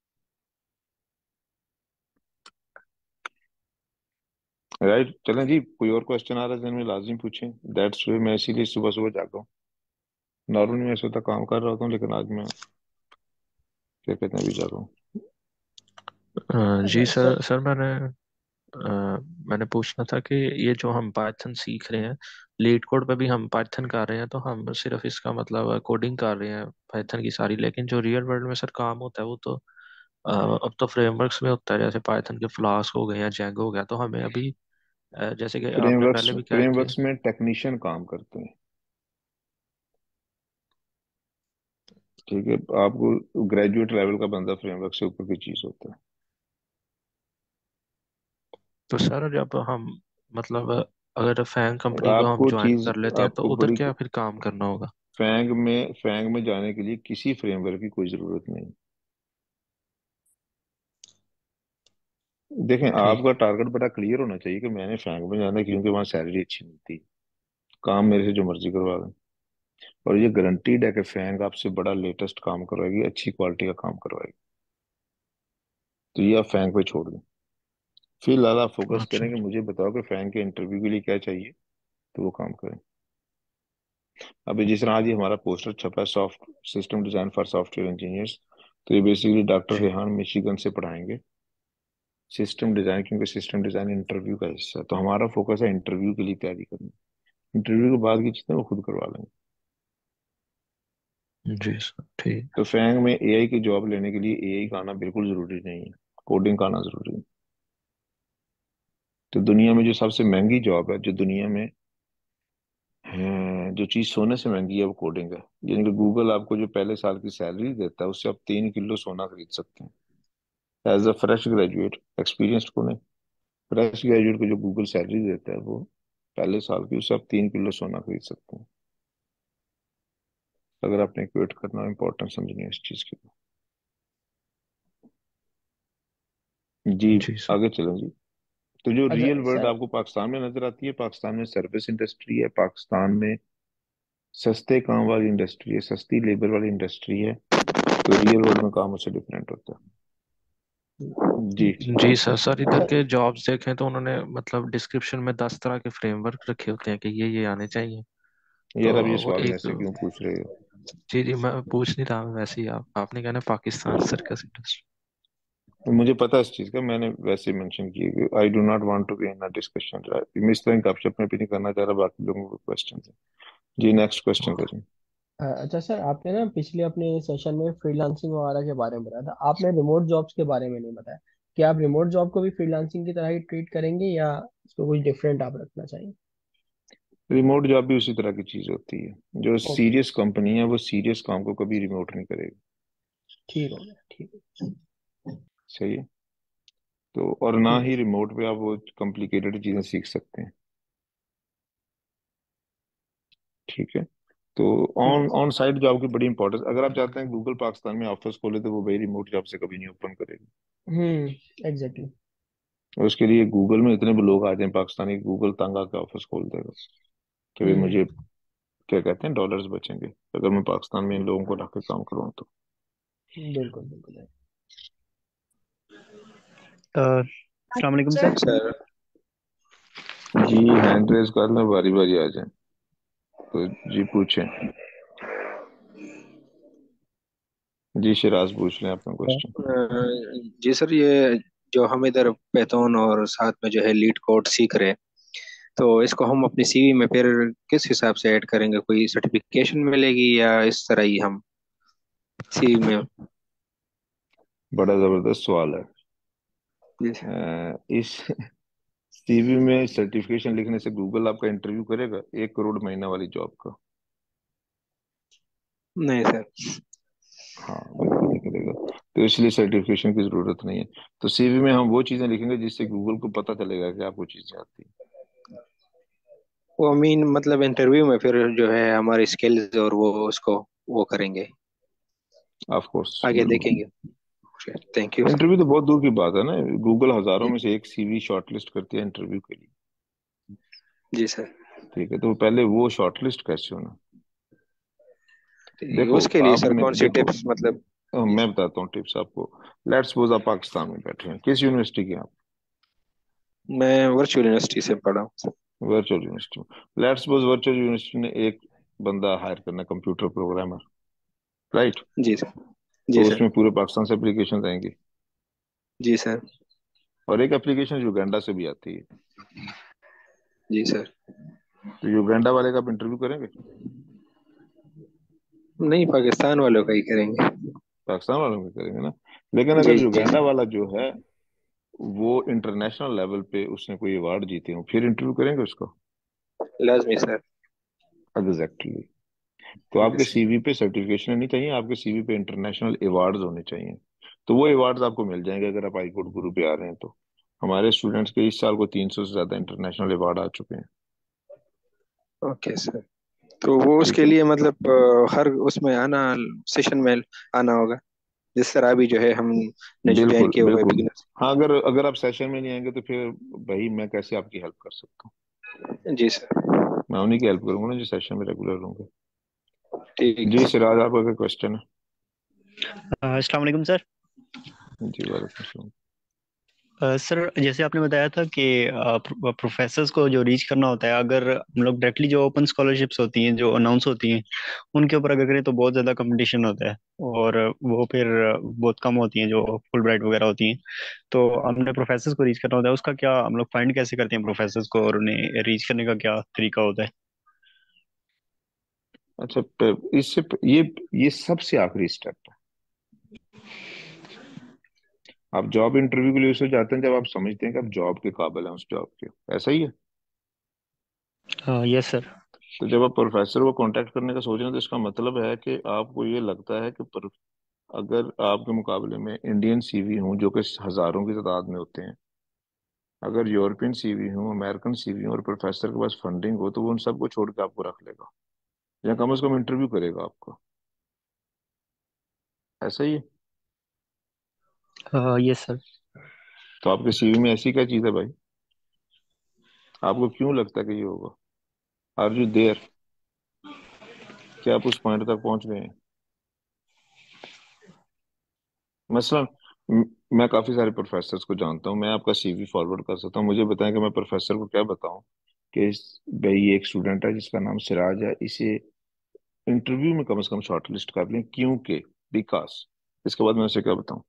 राइट, चलें जी, कोई और क्वेश्चन आ रहा है जहन में, लाजिम पूछें। दैट्स वे मैं इसीलिए सुबह सुबह जागा हूँ। नॉर्मली मैं सुबह काम कर रहा होता हूँ, लेकिन आज मैं, क्या कहते हैं, अभी जागा हूँ। जी अच्छा सर। सर। सर मैंने पूछना था कि ये जो हम पाइथन सीख रहे हैं, लीड कोड पे भी हम पाइथन कर रहे हैं, तो हम सिर्फ इसका मतलब कोडिंग कर रहे हैं पाइथन की सारी, लेकिन जो रियल वर्ल्ड में सर काम होता है वो तो अब तो फ्रेमवर्क्स में होता है, जैसे पाइथन के फ्लास्क हो गए या जैंगो हो गया। तो हमें अभी जैसे कि आपने फ्रेमवर्क्स पहले भी कहा कि फ्रेमवर्क्स में टेक्नीशियन काम करते हैं। ठीक है, आपको ग्रेजुएट लेवल का बंदा फ्रेमवर्क से ऊपर की चीज होता है। तो सर जब हम मतलब अगर फैंग और कंपनी को हम ज्वाइन कर लेते हैं तो आपको उधर बड़ी, क्या फिर काम करना होगा? फैंग में जाने के लिए किसी फ्रेमवर्क की कोई जरूरत नहीं। देखें, ठीक। आपका टारगेट बड़ा क्लियर होना चाहिए कि मैंने फैंग में जाना है, क्योंकि वहाँ सैलरी अच्छी मिलती है, काम मेरे से जो मर्जी करवा दें। और ये गारंटीड है कि फैंग आपसे बड़ा लेटेस्ट काम करवाएगी, अच्छी क्वालिटी का काम करवाएगी। तो ये आप फैंग पे छोड़ दें। फिलहाल आप फोकस अच्छा। करें कि मुझे बताओ कि फैंग के इंटरव्यू के लिए क्या चाहिए, तो वो काम करें। अभी जिस तरह आज ये हमारा पोस्टर छपा है, soft system design for software engineers, तो ये basically doctor ji. Rehan Michigan से पढ़ाएंगे सिस्टम डिजाइन, क्योंकि सिस्टम डिजाइन इंटरव्यू का हिस्सा है। तो हमारा फोकस है इंटरव्यू के लिए तैयारी करनी। इंटरव्यू के बाद की चीजें वो खुद करवा लेंगे। जी सर ठीक। तो फैंग में AI की जॉब लेने के लिए AI का आना बिल्कुल जरूरी नहीं है, कोडिंग का आना जरूरी है। तो दुनिया में जो सबसे महंगी जॉब है, जो दुनिया में है, जो चीज सोने से महंगी है, वो कोडिंग है। यानी कि गूगल आपको जो पहले साल की सैलरी देता है, उससे आप 3 किलो सोना खरीद सकते हैं as a fresh graduate, experienced को नहीं। फ्रेश ग्रेजुएट को जो गूगल सैलरी देता है, वो पहले साल की, उससे आप 3 किलो सोना खरीद सकते हैं, अगर आपने क्विट करना, इंपॉर्टेंट समझनी है इस चीज की। जी, जी सर। आगे चलें जी। तो जो अच्छा रियल वर्ल्ड सर। आपको पाकिस्तान में नजर आती है, पाकिस्तान में सर्विस इंडस्ट्री है, पाकिस्तान में सस्ते काम वाली इंडस्ट्री है, सस्ती लेबर वाली इंडस्ट्री है। तो रियल वर्ल्ड में काम उससे डिफरेंट होता है जी। जी सर। सर इधर के जॉब्स देखें तो उन्होंने मतलब डिस्क्रिप्शन में 10 तरह के फ्रेमवर्क रखे होते हैं कि ये आने चाहिए। तो यार, अब ये वो सवाल एक, वैसे क्यों पूछ रहे हो? जी जी मैं पूछ नहीं रहा, वैसे ही आपने कहना पाकिस्तान सर्कस इंडस्ट्री। तो मुझे पता है इस चीज का, मैंने वैसे ही मेंशन किया कि I do not want to be in a discussion. मैं इस तरह गपशप में भी नहीं करना चाह रहा, बाकी लोगों को क्वेश्चन है। जी, नेक्स्ट क्वेश्चन करें। अच्छा सर, आपने ना पिछले अपने सेशन में फ्रीलांसिंग वगैरह के बारे में बताया था, आपने रिमोट जॉब्स के बारे में नहीं बताया। क्या आप रिमोट जॉब को भी फ्रीलांसिंग की तरह ही ट्रीट करेंगे, या इसको कुछ डिफरेंट आप रखना चाहिए? रिमोट जॉब भी उसी तरह की चीज होती है। जो ओके। सीरियस कंपनी है, वो सीरियस काम को कभी रिमोट नहीं करेगी। ठीक हो गया, ठीक है। सही है। तो और ना ठीक है ही सर। रिमोट पे आप वो कॉम्प्लिकेटेड चीजें सीख सकते हैं। ठीक है। तो ठीक है on sir. On site job की बड़ी इंपॉर्टेंस। अगर आप चाहते हैं गूगल पाकिस्तान में ऑफिस खोले, तो वो भाई रिमोट जॉब से कभी नहीं ओपन करेगी। एग्जैक्टली। और उसके लिए गूगल में इतने भी लोग आ जाए पाकिस्तानी, गूगल तंग आके ऑफिस खोल देगा कि भाई हम्म। मुझे, क्या कहते हैं, डॉलर्स बचेंगे अगर मैं पाकिस्तान में इन लोगों को रख के काम करूँ तो। बिल्कुल बिल्कुल। अस्सलाम वालेकुम सर। सर जी, हैंड रेज कर लें, बारी बारी आ जाए। तो जी पूछें। जी शिराज पूछ लें अपना क्वेश्चन। जी सर, ये जो हम इधर पैथॉन और साथ में जो है लीड कोड सीख रहे हैं, तो इसको हम अपनी सीवी में फिर किस हिसाब से ऐड करेंगे? कोई सर्टिफिकेशन मिलेगी या इस तरह ही हम सीवी में? बड़ा जबरदस्त सवाल है। जी सर। इस सीवी में सर्टिफिकेशन लिखने से गूगल आपका इंटरव्यू करेगा 1 करोड़ महीना वाली जॉब का? नहीं सर। हाँ बिल्कुल नहीं करेगा। तो इसलिए सर्टिफिकेशन की जरूरत नहीं है। तो सीवी में हम वो चीजें लिखेंगे जिससे गूगल को पता चलेगा कि आपको चीजें आती हैं। वो मीन मतलब इंटरव्यू में फिर जो है हमारी स्किल्स और वो उसको वो करेंगे, ऑफ कोर्स आगे बिल्कुल। देखेंगे। Thank you sir. इंटरव्यू तो बहुत दूर की बात है ना। गूगल हजारों में से एक सीवी शॉर्टलिस्ट करती है इंटरव्यू के लिए। जी सर। ठीक है, तो पहले वो शॉर्टलिस्ट कैसे होना। ठीक, देखो उसके लिए आप सर में कौन सी देखो, टिप्स मतलब? जी मैं सर। बताता हूँ टिप्स आपको। लेट्स सपोज आप पाकिस्तान में बैठे हैं, किस यूनिवर्सिटी के हैं आप? मैं वर्चुअल यूनिवर्सिटी से पढ़ा हूँ सर। वर्चुअल यूनिवर्सिटी में। लेट्स सपोज वर्चुअल यूनिवर्सिटी ने एक बंदा हायर करना, कंप्यूटर प्रोग्रामर, राइट? जी सर। जी तो सर। उसमें पूरे पाकिस्तान से एप्लीकेशन आएंगी, जी सर। और एक एप्लीकेशन युगांडा से भी आती है। जी सर। तो युगांडा वाले का आप इंटरव्यू करेंगे? नहीं, पाकिस्तान वालों का ही करेंगे। पाकिस्तान वालों का करेंगे ना। लेकिन जी अगर जी युगांडा सर। वाला जो है वो इंटरनेशनल लेवल पे उसने कोई अवार्ड जीते हो, फिर इंटरव्यू करेंगे उसको? लाजमी सर। एग्जैक्टली। तो जी आपके सर। सीवी पे सर्टिफिकेशन नहीं चाहिए, आपके सीवी पे इंटरनेशनल अवार्ड्स होने चाहिए। तो वो अवार्ड्स आपको मिल जाएंगे अगर आप हाईकोर्ट गुरु पे आ रहे हैं तो। हमारे स्टूडेंट्स के इस साल को 300 से ज्यादा इंटरनेशनल अवार्ड आ चुके हैं। Okay sir. तो वो ठीक उसके है। लिए मतलब हर उसमें आना, सेशन में आना होगा, जिस तरह अभी जो है हमने ज्वाइन बिल्कुल किए हुए बिल्कुल। बिगिनर्स। हाँ, अगर अगर आप सेशन में नहीं आएंगे तो फिर भाई मैं कैसे आपकी हेल्प कर सकता जी सर। हूँ? मैं उन्हीं की हेल्प करूंगा ना जो सेशन में रेगुलर होंगे। ठीक जी है। सिराज, आपका क्या क्वेश्चन है? अस्सलाम वालेकुम सर। जी वालेकुम सलाम। सर जैसे आपने बताया था कि प्रोफेसर्स को जो रीच करना होता है, अगर हम लोग डायरेक्टली जो ओपन स्कॉलरशिप्स होती हैं जो अनाउंस होती हैं उनके ऊपर अगर करें तो बहुत ज़्यादा कंपटीशन होता है, और वो फिर बहुत कम होती हैं जो फुल ब्राइट वगैरह होती हैं। तो हमने प्रोफेसर्स को रीच करना होता है, उसका क्या हम लोग फाइंड कैसे करते हैं प्रोफेसर्स को, और उन्हें रीच करने का क्या तरीका होता है? अच्छा, ये सबसे आखिरी स्टेप है। आप जॉब इंटरव्यू के लिए उससे जाते हैं जब आप समझते हैं कि आप जॉब के काबिल हैं उस जॉब के। ऐसा ही है। हाँ यस सर। तो जब आप प्रोफेसर को कांटेक्ट करने का सोच रहे हैं तो इसका मतलब है कि आपको ये लगता है कि अगर आपके मुकाबले में इंडियन सीवी हों जो कि हजारों की तादाद में होते हैं, अगर यूरोपियन सीवी हो, अमेरिकन सीवी हो, और प्रोफेसर के पास फंडिंग हो, तो वो उन सबको छोड़ के आपको रख लेगा, या कम से कम इंटरव्यू करेगा आपको। ऐसा ही है। Yes sir. तो आपके सीवी में ऐसी क्या चीज़ है भाई? आपको क्यों लगता है कि ये होगा? Are you there? क्या आप उस पॉइंट तक पहुंच गए हैं? मसलन मैं काफी सारे प्रोफेसर्स को जानता हूँ, मैं आपका सीवी फॉरवर्ड कर सकता हूँ। मुझे बताएं कि मैं प्रोफेसर को क्या बताऊं कि भाई ये एक स्टूडेंट है जिसका नाम सिराज है, इसे इंटरव्यू में कम से कम शॉर्टलिस्ट कर लें, क्योंकि बिकॉज। इसके बाद मैं उसे क्या बताऊं?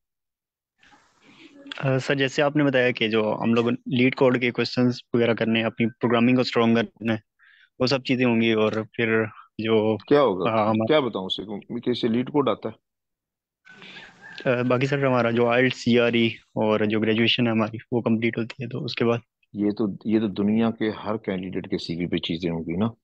सर जैसे आपने बताया कि जो हम लोग लीड कोड के क्वेश्चंस वगैरह करने हैं, अपनी प्रोग्रामिंग को स्ट्रॉन्ग करना है, वो सब चीज़ें होंगी, और फिर जो क्या होगा? हमारा क्या बताऊं उसे कि इसे लीड कोड आता है? बाकी सर हमारा जो आइल्स जीआरई और जो ग्रेजुएशन है हमारी वो कंप्लीट होती है, तो उसके बाद ये तो दुनिया के हर कैंडिडेट के सीवी पे चीजें होंगी ना।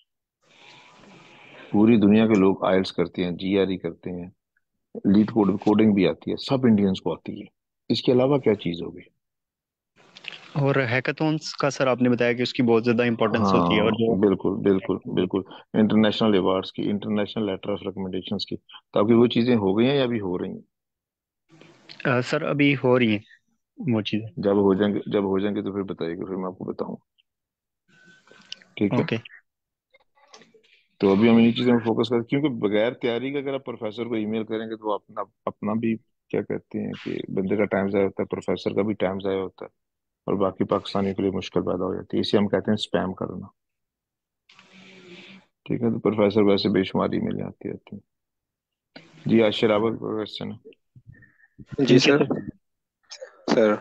पूरी दुनिया के लोग आइल्स करते हैं, जीआरई करते हैं, लीड कोडिंग भी आती है, सब इंडियंस को आती है। इसके अलावा क्या चीज होगी? और हैकाथॉन्स का सर आपने बताया कि उसकी बहुत ज़्यादा इंपॉर्टेंस होती है, और जो हाँ बिल्कुल बिल्कुल बिल्कुल। इंटरनेशनल अवार्ड्स की, इंटरनेशनल लेटर ऑफ रिकमेंडेशंस की, तो आपकी वो चीजें हो गई हैं या अभी हो रही हैं? सर अभी हो रही हैं वो चीज़ें। जब हो जाएंगे तो फिर बताइएगा, फिर मैं आपको बताऊँ। ठीक है। ओके। तो अभी हम इन्हीं चीजों में फोकस करें, क्योंकि बगैर तैयारी के अगर आप प्रोफेसर को ईमेल करेंगे तो वो अपना अपना भी, क्या कहते हैं कि बंदे का टाइम जाया होता है, प्रोफेसर का भी टाइम जाया होता है, और बाकी पाकिस्तानियों के लिए मुश्किल पैदा हो जाती है। इसे हम कहते हैं स्पैम करना। ठीक है, तो प्रोफेसर वैसे बेशुमार ईमेल आती रहती है। जी आशीर्वाद का क्वेश्चन है। जी ठीक है सर। सर। सर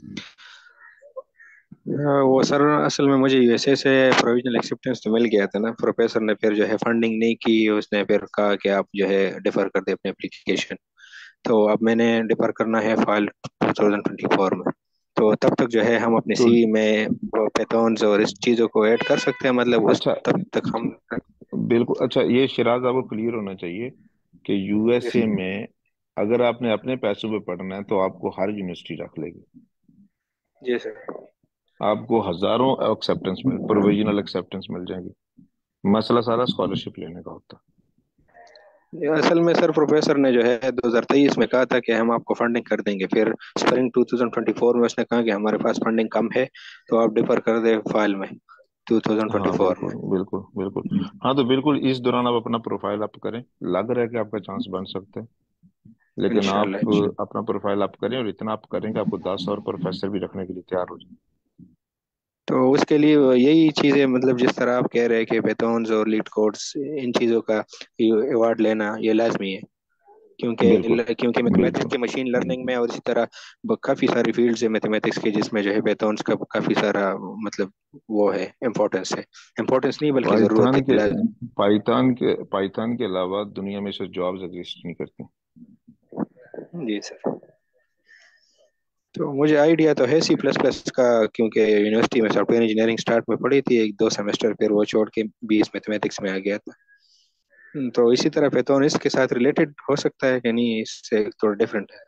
वो सर असल में मुझे यूएसए से प्रोविजनल एक्सेप्टेंस तो मिल गया था ना, प्रोफेसर ने फिर जो है फंडिंग नहीं की, उसने फिर कहा कि आप जो है डिफर कर दे अपने एप्लीकेशन। तो अब मैंने डिफर करना है फाइल 2024 में। तो तब तक जो है हम अपने तो सीवी में वो पैथॉन्स और इस चीज़ों को ऐड कर सकते हैं, मतलब उस अच्छा, तब तक हम। बिल्कुल। अच्छा, ये शिराज आपको क्लियर होना चाहिए कि जी यूएसए सर। में अगर आपने अपने पैसों पे पढ़ना है तो आपको हर यूनिवर्सिटी रख लेगी। जी सर। आपको हजारों प्रोविजनल एक्सेप्टेंस मिल जाएंगी। मसला सारा स्कॉलरशिप लेने का होता ये असल में सर प्रोफेसर ने जो है 2023 में कहा था कि हम आपको फंडिंग कर देंगे, फिर स्प्रिंग 2024 में उसने कहा कि हमारे पास फंडिंग कम है, तो आप डिफर कर दे फाइल में है। हाँ 2024 में। बिल्कुल बिल्कुल बिल्कुल। हाँ तो बिल्कुल इस दौरान आप अपना प्रोफाइल अप करें। लग रहा है कि आपका चांस बन सकता है, लेकिन आप इंशाल्लाह इंशाल्लाह। अपना प्रोफाइल अप करें और इतना आप करें कि आपको 10 और प्रोफेसर भी रखने के लिए तैयार हो जाए। तो उसके लिए यही चीजें, मतलब जिस तरह आप कह रहे हैं कि बेटोन्स और लीड कोड्स इन चीजों का अवार्ड लेना ये लाजमी है, बिल्कुल क्योंकि मैथमेटिक्स बिल्कुल की मशीन लर्निंग में और इसी तरह काफी सारी फील्ड्स है मैथमेटिक्स के, जिसमें जो है बेटोन्स का काफी सारा मतलब वो है, इम्पोर्टेंस है। इम्पोर्टेंस नहीं बल्कि जरूरत पाइथन है के लाजमी। पाइथन के अलावा दुनिया में से जॉब्स एग्जिस्ट नहीं करती। जी सर। तो मुझे आइडिया तो है सी प्लस प्लस का, क्योंकि यूनिवर्सिटी में सॉफ्टवेयर इंजीनियरिंग स्टार्ट में पढ़ी थी एक दो सेमेस्टर, फिर वो छोड़ के 20 मैथमेटिक्स में आ गया था। तो इसी तरह python इसके साथ रिलेटेड हो सकता है कि नहीं, इससे थोड़ा डिफरेंट है।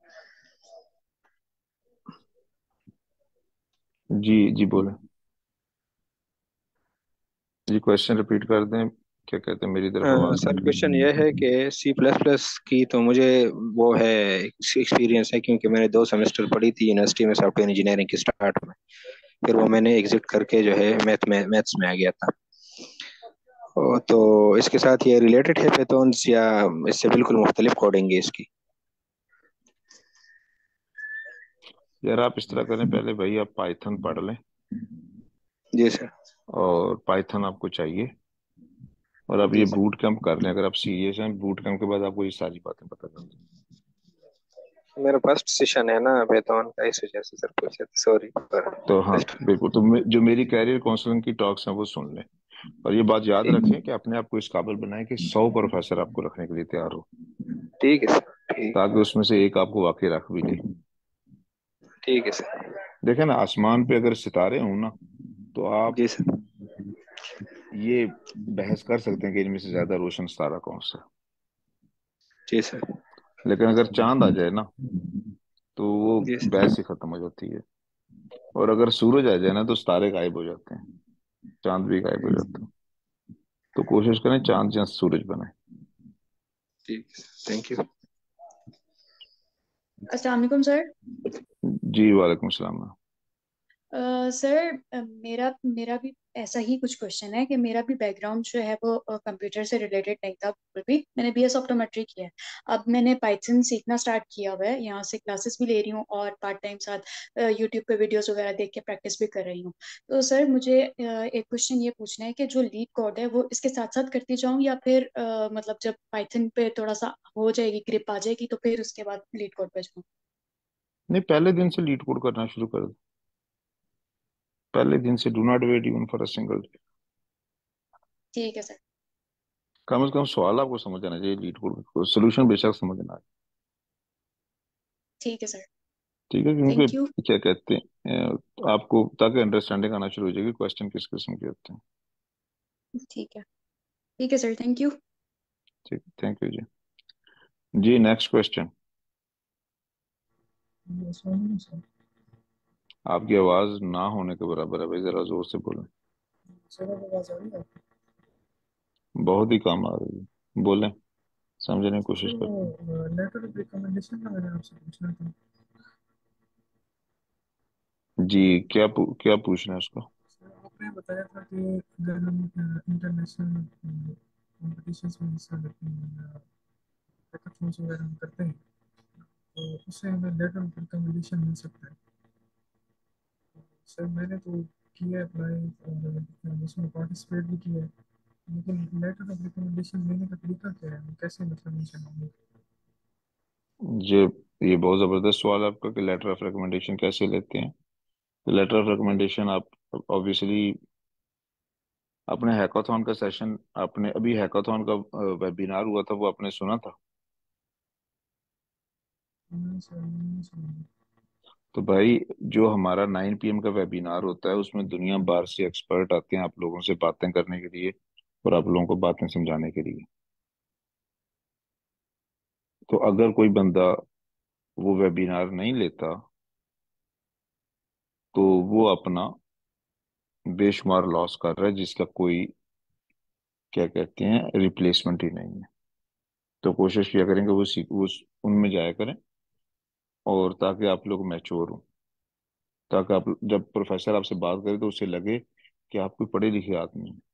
जी जी बोले जी, क्वेश्चन रिपीट कर दें। क्या कहते हैं, मेरी तरफ आवाज सर नहीं क्वेश्चन ये है कि सी प्लस प्लस की तो मुझे वो है एक्सपीरियंस है, क्योंकि मैंने 2 सेमेस्टर पढ़ी थी यूनिवर्सिटी में सॉफ्टवेयर इंजीनियरिंग की स्टार्ट में, फिर वो मैंने एग्जिट करके जो है मैथ्स में आ गया था। तो इसके साथ ये रिलेटेड है pythons या इससे बिल्कुल मुख्तलिफ कोडिंग है इसकी? यार आप इस तरह करें, पहले भाई आप पाइथन पढ़ लें। जी सर। और पाइथन आपको चाहिए, और आप ये जी सर। बूट कैंप कर लें। अगर आप सीरियस हैं, बूट कैंप के बाद आपको ये सारी बातें पता चल जाएंगी। मेरा फर्स्ट सेशन है ना python का, इस वजह से सर पूछे, सॉरी फॉर तो हाँ फर्स्ट। बिल्कुल, तो जो मेरी कैरियर काउंसलिंग की टॉक्स हैं वो सुन लें। और ये बात याद रखें कि अपने आप को इस काबिल बनाएं कि 100 प्रोफेसर आपको रखने के लिए तैयार हो, ठीक है सर। ठीक। ताकि उसमें से एक आपको वाकई रख भी ले। ठीक है सर। देखें ना, आसमान पे अगर सितारे हों ना, तो आप जी सर। ये बहस कर सकते हैं कि इनमें से ज्यादा रोशन सितारा कौन सा है। जी सर। लेकिन अगर चांद आ जाए ना, तो वो जी सर। बहस ही खत्म हो जाती है। और अगर सूरज आ जाए ना, तो सितारे गायब हो जाते हैं, चांद भी गायब हो जाता है। तो कोशिश करें चांद या सूरज बने। ठीक है सर, थैंक यू। अस्सलाम वालेकुम सर। जी वालेकुम सलाम। सर मेरा मेरा भी ऐसा ही कुछ क्वेश्चन है कि मेरा भी बैकग्राउंड जो है वो कंप्यूटर से रिलेटेड नहीं था बिल्कुल भी। मैंने बीएस ऑप्टोमेट्री किया है। अब मैंने पाइथन सीखना स्टार्ट किया हुआ है, यहाँ से क्लासेस भी ले रही हूँ और पार्ट टाइम साथ यूट्यूब पे वीडियोस वगैरह देख के प्रैक्टिस भी कर रही हूँ। तो सर मुझे एक क्वेश्चन ये पूछना है कि जो लीड कोड है वो इसके साथ साथ करती जाऊँ, या फिर मतलब जब पाइथन पे थोड़ा सा हो जाएगी, ग्रिप आ जाएगी, तो फिर उसके बाद लीड कोड पे जाऊँ? नहीं, पहले दिन से लीड कोड करना शुरू कर दो। पहले दिन से do not wait even for a single day. ठीक है सर। कम से कम सवाल आपको समझ आना चाहिए, लीड कोड को सोल्यूशन बेशक समझ ना आए। ठीक है सर। ठीक है, थैंक यू। क्योंकि क्या कहते हैं, आपको ताकि अंडरस्टैंडिंग आना शुरू हो जाएगी क्वेश्चन किस किस्म के होते हैं। ठीक है। ठीक है सर, थैंक यू। ठीक, थैंक यू जी। जी नेक्स्ट क्वेश्चन। सर आपकी आवाज ना होने के बराबर है भाई, जरा जोर से बोलें। आवाज आ रही है? बहुत ही कम आ रही है, बोलें, समझने की सर कोशिश वो करें। लेटर ऑफ रिकमेंडेशन का मैंने आपसे पूछना था। जी, क्या पूछना है उसका। सर आपने बताया था कि अगर हम इंटरनेशनल कॉम्पिटिशन्स में हिस्सा लेते हैं या हैकाथॉन्स वगैरह हम करते हैं, तो उससे हमें लेटर ऑफ रिकमेंडेशन मिल सकता है। सर मैंने तो किया है अप्लाई और उसमें पार्टिसिपेट भी किया है, लेकिन लेटर ऑफ रिकमेंडेशन लेने का तरीका क्या है, कैसे मतलब मेंशन होंगे? ये ये बहुत जबरदस्त सवाल है आपका कि लेटर ऑफ रिकमेंडेशन कैसे लेते हैं। तो लेटर ऑफ रिकमेंडेशन आप ऑब्वियसली अपने हैकाथॉन का सेशन, आपने अभी हैकाथॉन का वेबिनार हुआ था, वो आपने सुना था? नहीं सर। तो भाई, जो हमारा 9 PM का वेबिनार होता है उसमें दुनिया भर से एक्सपर्ट आते हैं आप लोगों से बातें करने के लिए और आप लोगों को बातें समझाने के लिए। तो अगर कोई बंदा वो वेबिनार नहीं लेता तो वो अपना बेशुमार लॉस कर रहा है जिसका कोई, क्या कहते हैं, रिप्लेसमेंट ही नहीं है। तो कोशिश किया करेंगे वो उनमें जाया करें, और ताकि आप लोग मैच्योर हो, ताकि आप जब प्रोफेसर आपसे बात करे तो उसे लगे कि आप कोई पढ़े लिखे आदमी हैं।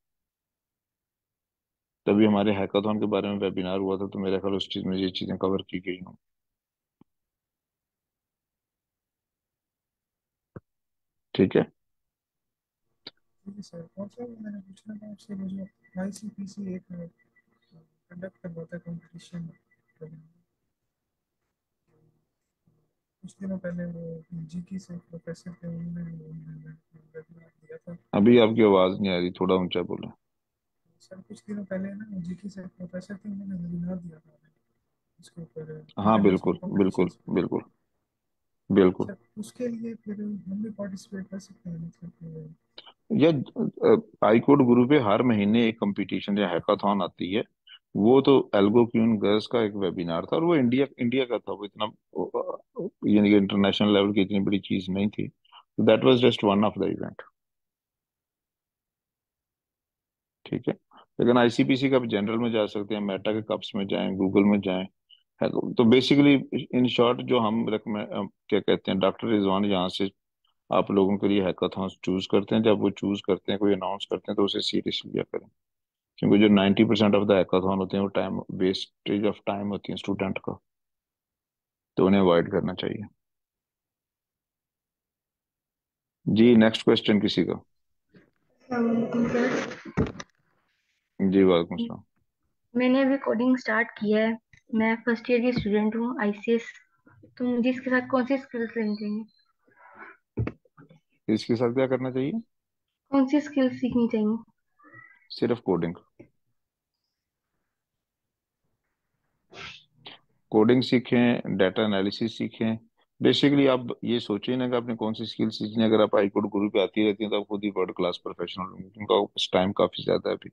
तभी हमारे हैकाथॉन के बारे में वेबिनार हुआ था, तो मेरे ख्याल उस चीज में ये चीजें कवर की गई हों। ठीक है। ठीक है सर। और सर मैंने पूछना था आपसे, वो जो आईसीपीसी एक कंडक्ट करवाता है कंपटीशन, कुछ दिनों पहले वो जीके से प्रोफेसर थे, उन्होंने वेबिनार दिया था। अभी आपकी आवाज नहीं आ रही, थोड़ा ऊंचा बोले। सर कुछ दिनों पहले ना जीके से प्रोफेसर थे, उन्होंने वेबिनार दिया था इसके ऊपर, हाँ इंटरनेशनल बिल्कुल बिल्कुल कॉम्पिटिशन्स पे। बिल्कुल बिल्कुल। सर उसके लिए फिर हम भी पार्टिसिपेट कर सकते हैं मतलब या आई कोड गुरु पे हर महीने एक कंपटीशन या हैकाथॉन आती है। वो तो एल्गो क्यून गर्ल्स का एक वेबिनार था, और वो इंडिया इंडिया का था। वो इतना यानी कि इंटरनेशनल लेवल की इतनी बड़ी चीज नहीं थी। That was just one of the event. ठीक है। लेकिन आईसीपीसी का जनरल में जा सकते हैं, मेटा के कप्स में जाएं, गूगल में जाएं। है तो बेसिकली, इन शॉर्ट, जो हम क्या कहते हैं, डॉक्टर रिजवान यहाँ से आप लोगों के लिए हैकाथॉन्स चूज करते हैं। जब वो चूज करते हैं, कोई अनाउंस करते हैं, तो उसे सीरियसली लिया करें। क्योंकि जो 90% ऑफ द हैकाथॉन होते हैं वो टाइम वेस्टेज ऑफ टाइम होती है स्टूडेंट का, तो उन्हें अवॉइड करना चाहिए। जी, नेक्स्ट क्वेश्चन किसी का? सर, जी, वालेकुम सलाम। मैंने अभी कोडिंग स्टार्ट किया है। मैं फर्स्ट ईयर की स्टूडेंट हूँ आईसीएस। तो मुझे इसके साथ कौन सी स्किल्स लेनी चाहिए? इसके साथ क्या करना चाहिए? कौन सी स्किल्स सीखनी चाहिए? सिर्फ कोडिंग। कोडिंग सीखें, डाटा एनालिसिस सीखें। बेसिकली आप ये सोचिए ना कि आपने कौन सी स्किल सीखनी है। अगर आप आई कोड गुरु पे आती रहती हैं तो आप खुद ही वर्ल्ड क्लास प्रोफेशनल होंगे, क्योंकि आपके पास टाइम काफी ज्यादा है अभी।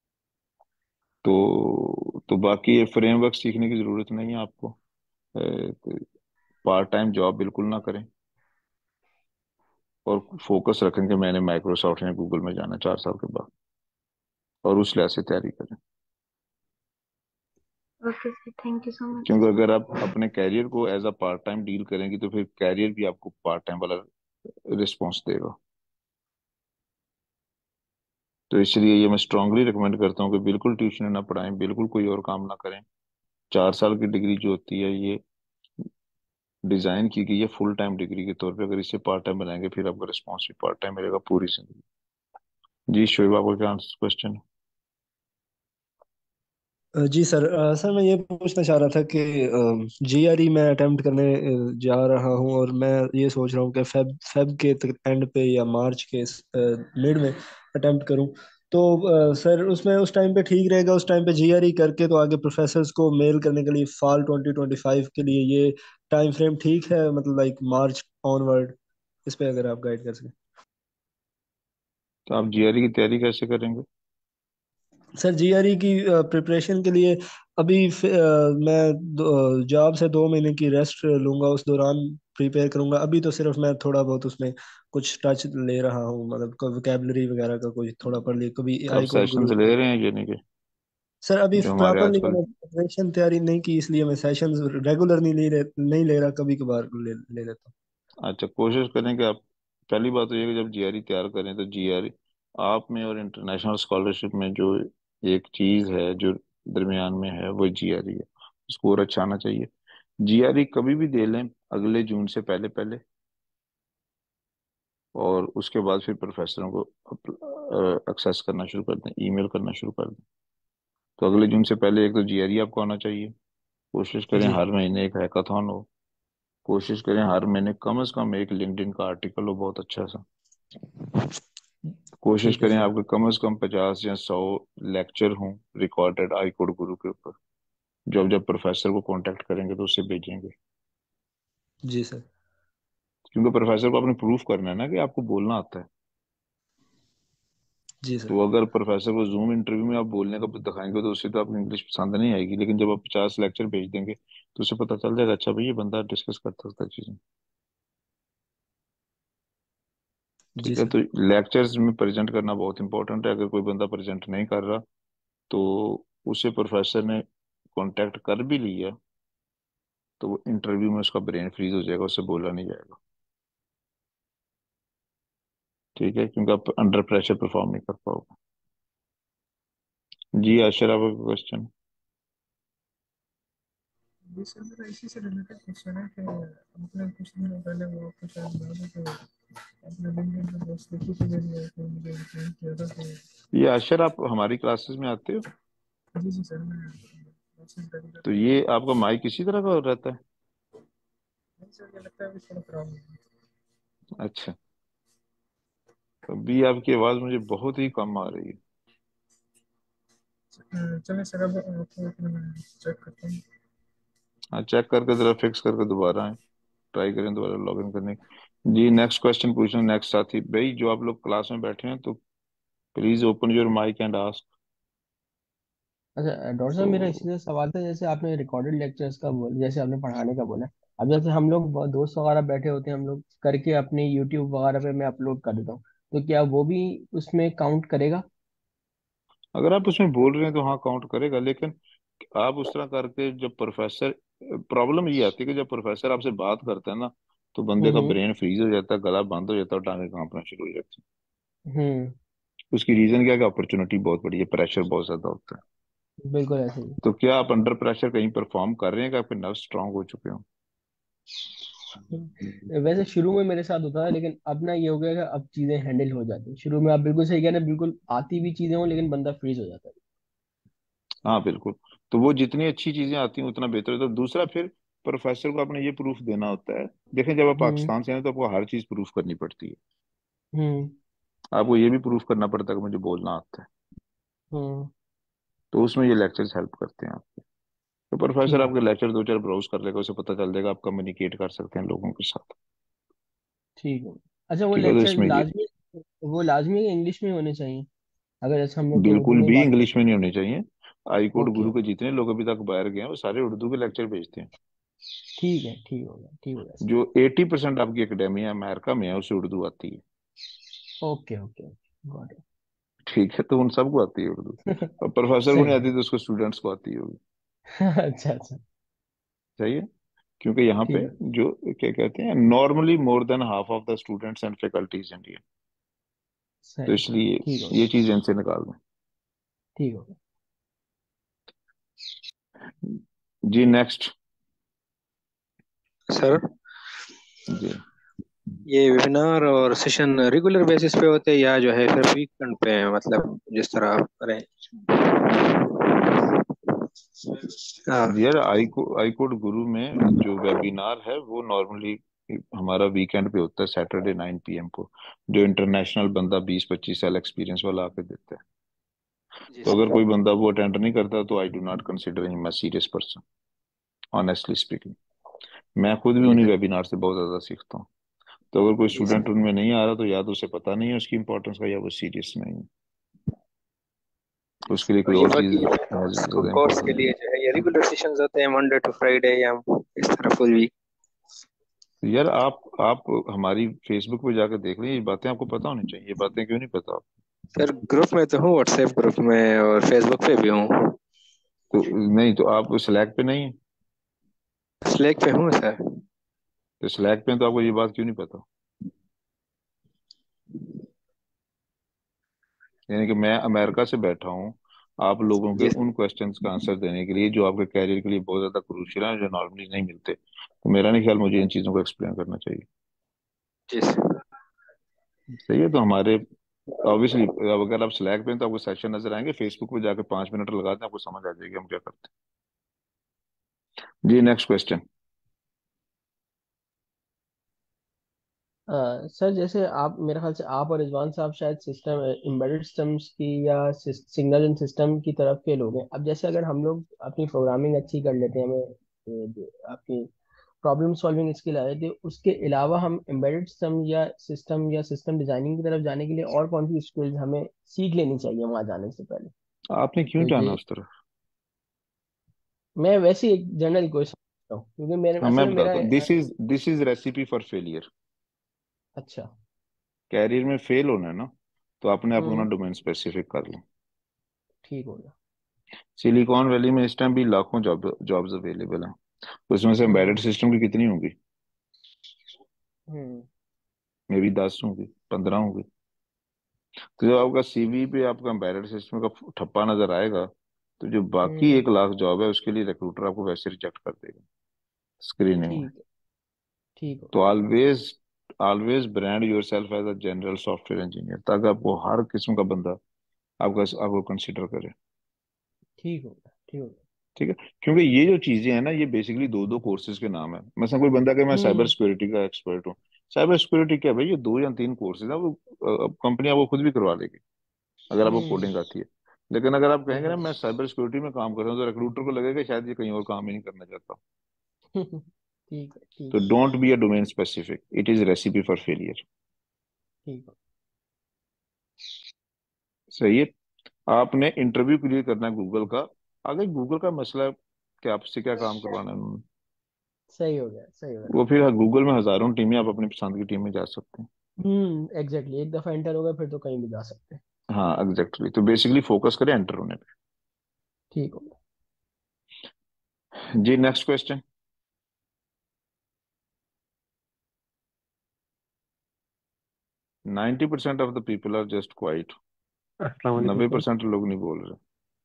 तो बाकी ये फ्रेमवर्क सीखने की जरूरत नहीं है आपको। पार्ट टाइम जॉब बिल्कुल ना करें, और फोकस रखें कि मैंने माइक्रोसॉफ्ट या गूगल में जाना 4 साल के बाद, और उस लिहाज से तैयारी करें। Okay sir, thank you so much. क्योंकि अगर आप अपने कैरियर को as a part time deal करेंगी तो फिर कैरियर भी आपको पार्ट टाइम वाला रिस्पॉन्स देगा। तो इसलिए ये मैं स्ट्रांगली रिकमेंड करता हूँ कि बिल्कुल ट्यूशन ना पढ़ाएं, बिल्कुल कोई और काम ना करें। 4 साल की डिग्री जो होती है, ये डिजाइन की गई है फुल टाइम डिग्री के तौर पे। अगर इसे पार्ट टाइम बनाएंगे फिर आपको रिस्पॉन्स भी पार्ट टाइम मिलेगा पूरी जिंदगी। जी शोएब, आपका क्या क्वेश्चन? जी सर, सर मैं ये पूछना चाह रहा था कि जीआरई मैं अटेम्प्ट करने जा रहा हूँ, और मैं ये सोच रहा हूँ कि फेब के एंड पे या मार्च के मिड में अटेम्प्ट करूँ। तो सर उसमें उस टाइम पे ठीक रहेगा? उस टाइम पे जीआरई करके तो आगे प्रोफेसर्स को मेल करने के लिए फॉल 2025 के लिए ये टाइम फ्रेम ठीक है, मतलब लाइक मार्च ऑनवर्ड? इस पे अगर आप गाइड कर सकें। तो आप जीआरई की तैयारी कैसे करेंगे? सर जीआरई की प्रिपरेशन के लिए अभी मैं जॉब से 2 महीने की रेस्ट लूंगा, उस दौरान प्रिपेयर करूंगा। अभी तो सिर्फ मैं थोड़ा बहुत उसमें कुछ टच ले रहा हूँ, मतलब वोकेबलरी वगैरह का कुछ थोड़ा पढ़ लिया, कभी तो आप आई कोड सेशंस गुरु। ले रहे हैं यानी कि सर अभी जो हमारे प्रॉपरली आजकल। मैंने प्रिपरेशन तैयारी नहीं की, इसलिए मैं सेशंस रेगुलर नहीं ले रहा, कभी कभार ले लेता हूँ। अच्छा, कोशिश करें कि आप, पहली बात तो ये कि जब जीआरई तैयार करें तो जीआरई आप में और इंटरनेशनल स्कॉलरशिप में जो एक चीज है जो दरमियान में है, वो जीआरई है। स्कोर अच्छा आना चाहिए। जीआरई कभी भी दे लें अगले जून से पहले पहले। और उसके बाद फिर प्रोफेसरों को एक्सेस करना शुरू कर दें, ईमेल करना शुरू कर दें। तो अगले जून से पहले एक तो जीआरई आपको आना चाहिए। कोशिश करें जी हर महीने एक हैकाथॉन हो। कोशिश करें हर महीने कम से कम एक लिंक्डइन का आर्टिकल हो बहुत अच्छा सा। कोशिश ठीक है करें सर। आपके कम से कम 50 या 100 लेक्चर हों रिकॉर्डेड आई कोड गुरु के ऊपर, जब जब प्रोफेसर को कांटेक्ट करेंगे तो उससे भेजेंगे। जी सर। क्योंकि प्रोफेसर को आपने प्रूफ करना है ना कि आपको बोलना आता है। जी तो सर। अगर प्रोफेसर को जूम इंटरव्यू में आप बोलने का दिखाएंगे तो उससे तो आपको इंग्लिश पसंद नहीं आएगी, लेकिन जब आप 50 लेक्चर भेज देंगे तो उसे पता चल जाएगा अच्छा भाई ये बंदा डिस्कस कर सकता है चीजें। जी ठीक है, सर। तो लेक्चर्स में प्रेजेंट करना बहुत इंपॉर्टेंट है। अगर कोई बंदा प्रेजेंट नहीं कर रहा तो उसे प्रोफेसर ने कांटेक्ट कर भी लिया तो वो इंटरव्यू में उसका ब्रेन फ्रीज हो जाएगा, उससे बोला नहीं जाएगा। ठीक है, क्योंकि आप अंडर प्रेशर परफॉर्म नहीं कर पाओगे। जी आशर, आपका क्वेश्चन। जी सर, मेरा इसी से रिलेटेड क्वेश्चन है कि आपने कुछ दिनों पहले वो आपको शायद याद है कि आपने लिंक्डइन पे पोस्ट लिखी थी मेरी और फिर मुझे रिप्लाई किया था कि ये आशर, आप हमारी क्लासेस में आते हो? जी जी सर, मैं कोशिश करी तो करता हूँ। ये आपका माइक इसी तरह का रहता है? नहीं सर, ये लगता है कि थोड़ा खराब हो गया। अच्छा, अभी आपकी आवाज मुझे बहुत ही कम आ रही है। चलिए सर, अब आपको एक मिनट चेक करता हूँ। हाँ, चेक करके जरा फिक्स करके दोबारा आए, ट्राई करें दोबारा लॉग इन करने की। जी नेक्स्ट क्वेश्चन पूछना, नेक्स्ट साथी भाई जो आप लोग क्लास में बैठे हैं तो please open your mike and ask. अच्छा डॉक्टर साहब, मेरा तो इसी से सवाल था, जैसे आपने रिकॉर्डेड लेक्चर्स का बोल, जैसे आपने पढ़ाने का बोला, अब जैसे हम लोग दोस्त वगैरह बैठे होते हैं, हम लोग करके अपने यूट्यूब वगैरह पे मैं अपलोड कर देता हूँ, तो क्या वो भी उसमें काउंट करेगा? अगर आप उसमें बोल रहे हैं तो हाँ काउंट करेगा, लेकिन आप उस तरह करके जब प्रोफेसर, प्रॉब्लम ये आती है कि जब प्रोफेसर आपसे बात करता है ना तो बंदे का हम्म। ब्रेन फ्रीज हो जाता है, गला बंद हो जाता है और टांगे कांपना शुरू हो जाती हम्म। है। उसकी रीजन क्या है कि अपॉर्चुनिटी बहुत बड़ी है, प्रेशर बहुत ज्यादा होता है। बिल्कुल ऐसे ही। तो क्या आप अंडर प्रेशर कहीं परफॉर्म कर रहे हैं कि आपके नर्व स्ट्रांग हो चुके हो? वैसे शुरू में मेरे साथ होता था, लेकिन अब ना ये हो गया कि अब चीजें हैंडल हो जाती हैं। शुरू में आप बिल्कुल सही कह रहे हैं, बिल्कुल आती भी चीजें हो लेकिन बंदा फ्रीज हो जाता है। हाँ बिल्कुल। तो वो जितनी अच्छी चीजें आती हैं उतना बेहतर होता है। दूसरा फिर प्रोफेसर को आपने ये प्रूफ देना होता है। देखें, जब आप हम्म। पाकिस्तान से हैं तो आपको हर चीज प्रूफ करनी पड़ती है। हम्म। आपको ये भी प्रूफ करना पड़ता है कि मुझे बोलना आता है। हम्म। तो उसमें ये लेक्चर्स हेल्प करते हैं आपको। तो प्रोफेसर ठीक आपके लेक्चर दो चार ब्राउज कर लेगा, उसे पता चल जाएगा आप कम्युनिकेट कर सकते हैं लोगों के साथ। ठीक है। अच्छा, वो ठीक है, तो लेक्चर इसमें ये लाजमी, वो लाजमी इंग्लिश में होने चाहिए? अगर जैसे हम लोग कोई उर्दू बिल्कुल में भी बात इंग्लिश में करते नहीं होनी चाहिए। आई हैं। कोड ओके गुरु के ओके। जितने लोग अभी तक बाहर गए हैं वो सारे उर्दू के लेक्चर भेजते हैं। ठीक है, ठीक हो गया, ठीक हो गया सर। जो 80% आपकी एकेडमी अमेरिका में है उसे उर्दू आती है। ओके ओके ओके, गॉट ठीक है, तो उन सबको आती है उर्दू। इट। और प्रोफेसर को सही नहीं है। आती तो उसको स्टूडेंट्स को आती होगी। अच्छा अच्छा। सही है, क्योंकि यहाँ पे ठीक है। जो क्या कहते हैं, normally more than half of the students and faculties India. तो सही सही, इसलिए ठीक हो ये गया। चीज इनसे निकाल दें। ठीक हो गया। जी नेक्स्ट। सर, जी ये वेबिनार और सेशन रेगुलर बेसिस पे होते हैं या जो है फिर वीकेंड पे है, मतलब जिस तरह आप करें? हाँ। यार आई कोड गुरु में जो वेबिनार है वो नॉर्मली हमारा वीकेंड पे होता है, सैटरडे 9 PM को। जो इंटरनेशनल बंदा 20-25 साल एक्सपीरियंस वाला आके देता है। जी तो अगर सर। कोई बंदा वो अटेंड नहीं करता तो I do not consider him a serious person, honestly speaking. मैं खुद भी जी उन्हीं सर। वेबिनार से बहुत ज्यादा सीखता हूँ। तो अगर कोई जी स्टूडेंट सर। उनमें नहीं आ रहा तो या तो उसे पता नहीं है उसकी इंपॉर्टेंस का, या वो सीरियस नहीं है। जी उसके सर, लिए तो कोई ये और चीज बाकी ज्यादा कोर्स के इंपॉर्टेंट है। लिए जो है ये रेगुलर सेशंस होते हैं मंडे टू फ्राइडे या इस तरह फुल वीक? तो यार आप हमारी फेसबुक पे जाकर देख लें, ये बातें आपको पता होनी चाहिए। ये बातें क्यों नहीं पता आपको? सर ग्रुप में तो हूँ, व्हाट्सएप ग्रुप में और फेसबुक पे भी हूँ। तो नहीं तो आप स्लैक पे नहीं है? स्लैक पे हूँ सर। तो स्लैक पे हैं, तो आपको ये बात क्यों नहीं पता? यानी कि मैं अमेरिका से बैठा हूँ आप लोगों के जी सर। उन क्वेश्चंस का आंसर देने के लिए जो आपके कैरियर के लिए बहुत ज्यादा क्रूशियल है, जो नॉर्मली नहीं मिलते। तो मेरा नहीं ख्याल मुझे इन चीजों को एक्सप्लेन करना चाहिए। जी सर। सही है। तो हमारे ऑब्वियसली अब अगर आप स्लैक पे हैं तो आपको सेशन नजर आएंगे, फेसबुक पे जाकर 5 मिनट लगा दें, आपको समझ आ जाएगी हम क्या करते हैं। जी नेक्स्ट क्वेश्चन। सर जैसे आप, मेरे ख्याल से आप और रिजवान साहब शायद सिस्टम एम्बेडेड सिस्टम्स की या सिग्नल एंड सिस्टम की तरफ के लोग हैं। अब जैसे अगर हम लोग अपनी प्रोग्रामिंग अच्छी कर लेते हैं, हमें जो आपकी प्रॉब्लम सॉल्विंग स्किल आ जाती है, उसके अलावा हम एम्बेडेड सिस्टम या सिस्टम डिजाइनिंग की तरफ जाने के लिए और कौन सी स्किल्स हमें सीख लेनी चाहिए वहां जाने से पहले? आपने क्यों तो जाना ये उस तरफ? मैं वैसे ही एक जनरल क्वेश्चन पूछता हूँ, क्योंकि मेरे हाँ असल मैं में मेरा बताता हूँ, this is recipe for failure. अच्छा। कैरियर में फेल होना है ना, तो अपने आप को ना हम्म। डोमेन स्पेसिफिक कर लो। ठीक हो गया। सिलिकॉन वैली में इस टाइम भी लाखों जॉब्स अवेलेबल हैं, उसमें से एम्बेडेड हम्म। सिस्टम की कितनी होंगी? हम्म। मे बी 10 होंगी, 15 होंगी। तो जब आपका सीवी पे आपका एम्बेडेड सिस्टम का ठप्पा नजर आएगा, तो जो बाकी हम्म। 1 लाख जॉब है उसके लिए रिक्रूटर आपको वैसे रिजेक्ट कर देगा स्क्रीनिंग में। ठीक है। ठीक हो तो गया। Always always brand yourself as a general software engineer, ताकि आपको हर किस्म का बंदा आपका आपको कंसिडर करे। ठीक हो गया। ठीक हो गया। ठीक है, क्योंकि ये जो चीजें हैं ना, ये बेसिकली दो दो कोर्सेज के नाम है। مثلا कोई बंदा कि मैं साइबर हम्म। सिक्योरिटी का एक्सपर्ट हूँ, साइबर सिक्योरिटी क्या है भाई, ये 2 या 3 कोर्सेज है, वो कंपनी आपको खुद भी करवा लेगी अगर आपको हम्म। कोडिंग आती है। लेकिन अगर आप कहेंगे ना बिल्कुल। मैं साइबर सिक्योरिटी में काम कर रहा हूँ, तो रिक्रूटर को लगेगा शायद ये कहीं और काम ही नहीं करना चाहता। ठीक है। ठीक तो है। Don't be a domain specific, it is recipe for failure. ठीक हो। सही है। आपने इंटरव्यू क्लियर करना है गूगल का, आगे गूगल का मसला है कि आपसे क्या काम करवाना है उन्होंने। सही हो गया। सही हो गया। वो फिर गूगल में हजारों टीमें, आप अपनी पसंद की टीम में जा सकते हैं। एग्जैक्टली, एक दफा एंटर हो गया फिर तो कहीं भी जा सकते हैं। हाँ एग्जैक्टली, तो बेसिकली फोकस करें एंटर होने ठीक हो गया। पे। जी next question. 90% of the people are just quite. अस्सलाम वालेकुम नब्बे सर। परसेंट लोग नहीं बोल रहे।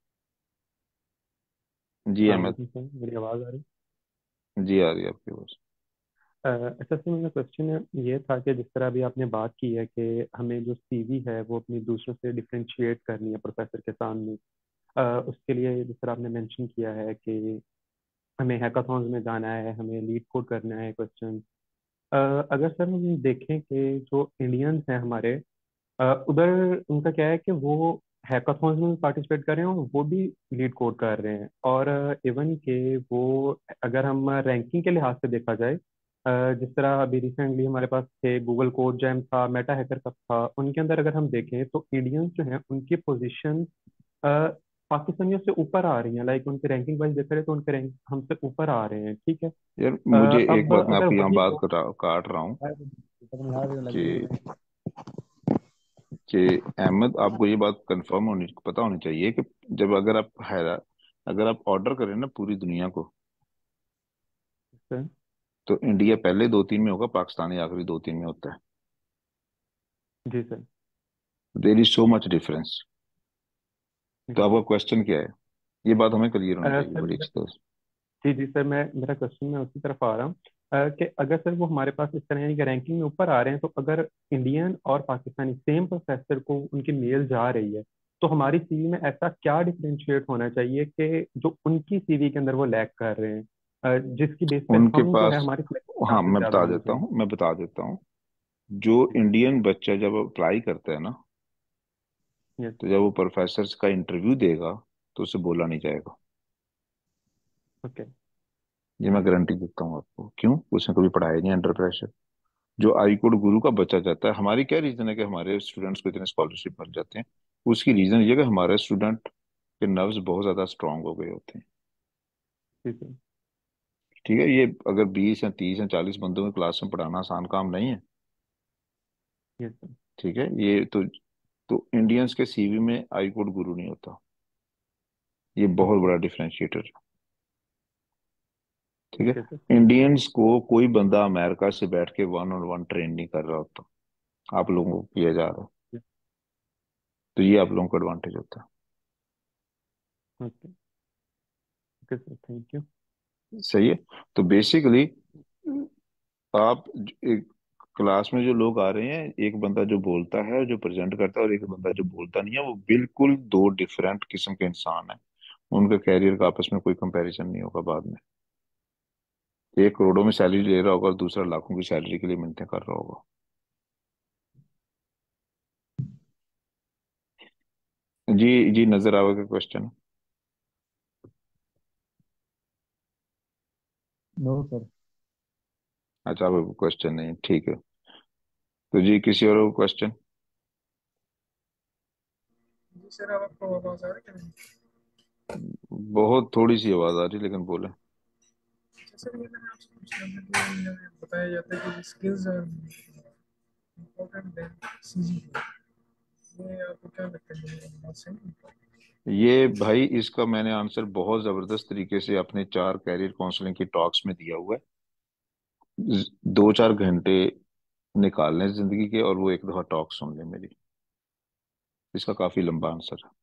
जी अस्सलाम अहमद। वालेकुम सर, मेरी आवाज़ आ रही जी आ रही है आपकी आवाज। अच्छा सर, मेरा क्वेश्चन ये था कि जिस तरह अभी आपने बात की है कि हमें जो सीवी है वो अपनी दूसरों से डिफरेंशिएट करनी है प्रोफेसर के सामने। उसके लिए जिस तरह आपने मेंशन किया है कि हमें हैकाथॉन्स में जाना है, हमें लीड कोड करना है क्वेश्चन। अगर सर हम देखें कि जो इंडियंस हैं हमारे, उधर उनका क्या है कि वो हैकाथॉन्स में पार्टिसिपेट कर रहे हैं और वो भी लीड कोड कर रहे हैं। और इवन के वो, अगर हम रैंकिंग के लिहाज से देखा जाए, जिस तरह अभी रिसेंटली हमारे पास थे गूगल कोड जैम था, मेटा हैकर कप था, उनके अंदर अगर हम देखें तो इंडियंस जो हैं उनकी पोजीशन पाकिस्तानियों से ऊपर आ रही हैं। लाइक उनके रैंकिंग वाइज देखा जाए तो उनके रैंक हमसे ऊपर आ रहे हैं, ठीक है। यार मुझे एक अब बात मैं अगर आपकी यहाँ वही बात लोग काट रहा हूँ कि कि अहमद, आपको ये बात कंफर्म होनी पता होनी चाहिए कि जब अगर आप ऑर्डर करें ना पूरी दुनिया को, सर, तो इंडिया पहले 2-3 में होगा, पाकिस्तान ही आखिरी 2-3 में होता है। जी sir. There is so much difference. तो जी आपका क्वेश्चन क्या है? ये बात हमें क्लियर होनी चाहिए सर, बड़ी अच्छी तरह से। जी जी सर, मैं मेरा क्वेश्चन मैं उसी तरफ आ रहा हूँ। कि अगर सर वो हमारे पास इस तरह यानी कि रैंकिंग में ऊपर आ रहे हैं, तो अगर इंडियन और पाकिस्तानी सेम प्रोफेसर को उनकी मेल जा रही है, तो हमारी सीवी में ऐसा क्या डिफरेंशिएट होना चाहिए कि जो उनकी सीवी के अंदर वो लैग कर रहे हैं, जिसकी बेस पे उनके हम जो है पास, हमारे सिलेक्शन हाँ चांसेस ज्यादा होने चाहिए। मैं बता देता हूँ। जो इंडियन बच्चा जब अप्लाई करता है ना, यस। तो जब वो प्रोफेसर का इंटरव्यू देगा, तो उसे बोला नहीं जाएगा। ओके। ये मैं गारंटी देता हूँ आपको। क्यों? उसने कभी पढ़ाया नहीं अंडर प्रेशर। जो आई कोड गुरु का बच्चा चाहता है, हमारी क्या रीजन है कि हमारे स्टूडेंट्स को इतने स्कॉलरशिप मिल जाते हैं? उसकी रीजन ये है कि हमारे स्टूडेंट के नर्व्स बहुत ज्यादा स्ट्रांग हो गए होते हैं। जी सर। ठीक है, ये अगर 20 या 30 या 40 बंदों की क्लास में पढ़ाना आसान काम नहीं है। Yes sir. ठीक है, ये तो इंडियंस के सीवी में आई कोड गुरु नहीं होता। ये बहुत ओके। बड़ा डिफरेंशिएटर है। ठीक ठीक है सर। है, इंडियंस को कोई बंदा अमेरिका से बैठ के 1-on-1 ट्रेन नहीं कर रहा होता, आप लोगों को किया जा रहा है। तो ये आप लोगों को एडवांटेज होता okay. Okay sir, thank you. है। सही है। तो बेसिकली आप क्लास में जो लोग आ रहे हैं, एक बंदा जो बोलता है जो प्रेजेंट करता है और एक बंदा जो बोलता नहीं है, वो बिल्कुल दो डिफरेंट किस्म के इंसान है। उनका कैरियर का आपस में कोई कंपैरिजन नहीं होगा बाद में। एक करोड़ों में सैलरी ले रहा होगा और दूसरा लाखों की सैलरी के लिए मिन्नतें कर रहा होगा। जी जी, नजर आवेगा क्वेश्चन? No sir. अच्छा, अब क्वेश्चन नहीं, ठीक है। तो जी, किसी और को क्वेश्चन? जी सर, अब आपको आवाज आ रही है कि नहीं? बहुत थोड़ी सी आवाज आ रही, लेकिन बोले। अच्छा सर, ये मैंने आपसे पूछना था कि बताया जाता है कि skills are important than CGPA. ये आपको क्या लगता है, ये बात सही है? ये भाई, इसका मैंने आंसर बहुत जबरदस्त तरीके से अपने 4 कैरियर काउंसलिंग की टॉक्स में दिया हुआ है। 2-4 घंटे निकालने जिंदगी के, और वो एक दफा टॉक सुन ले मेरी। इसका काफी लंबा आंसर है।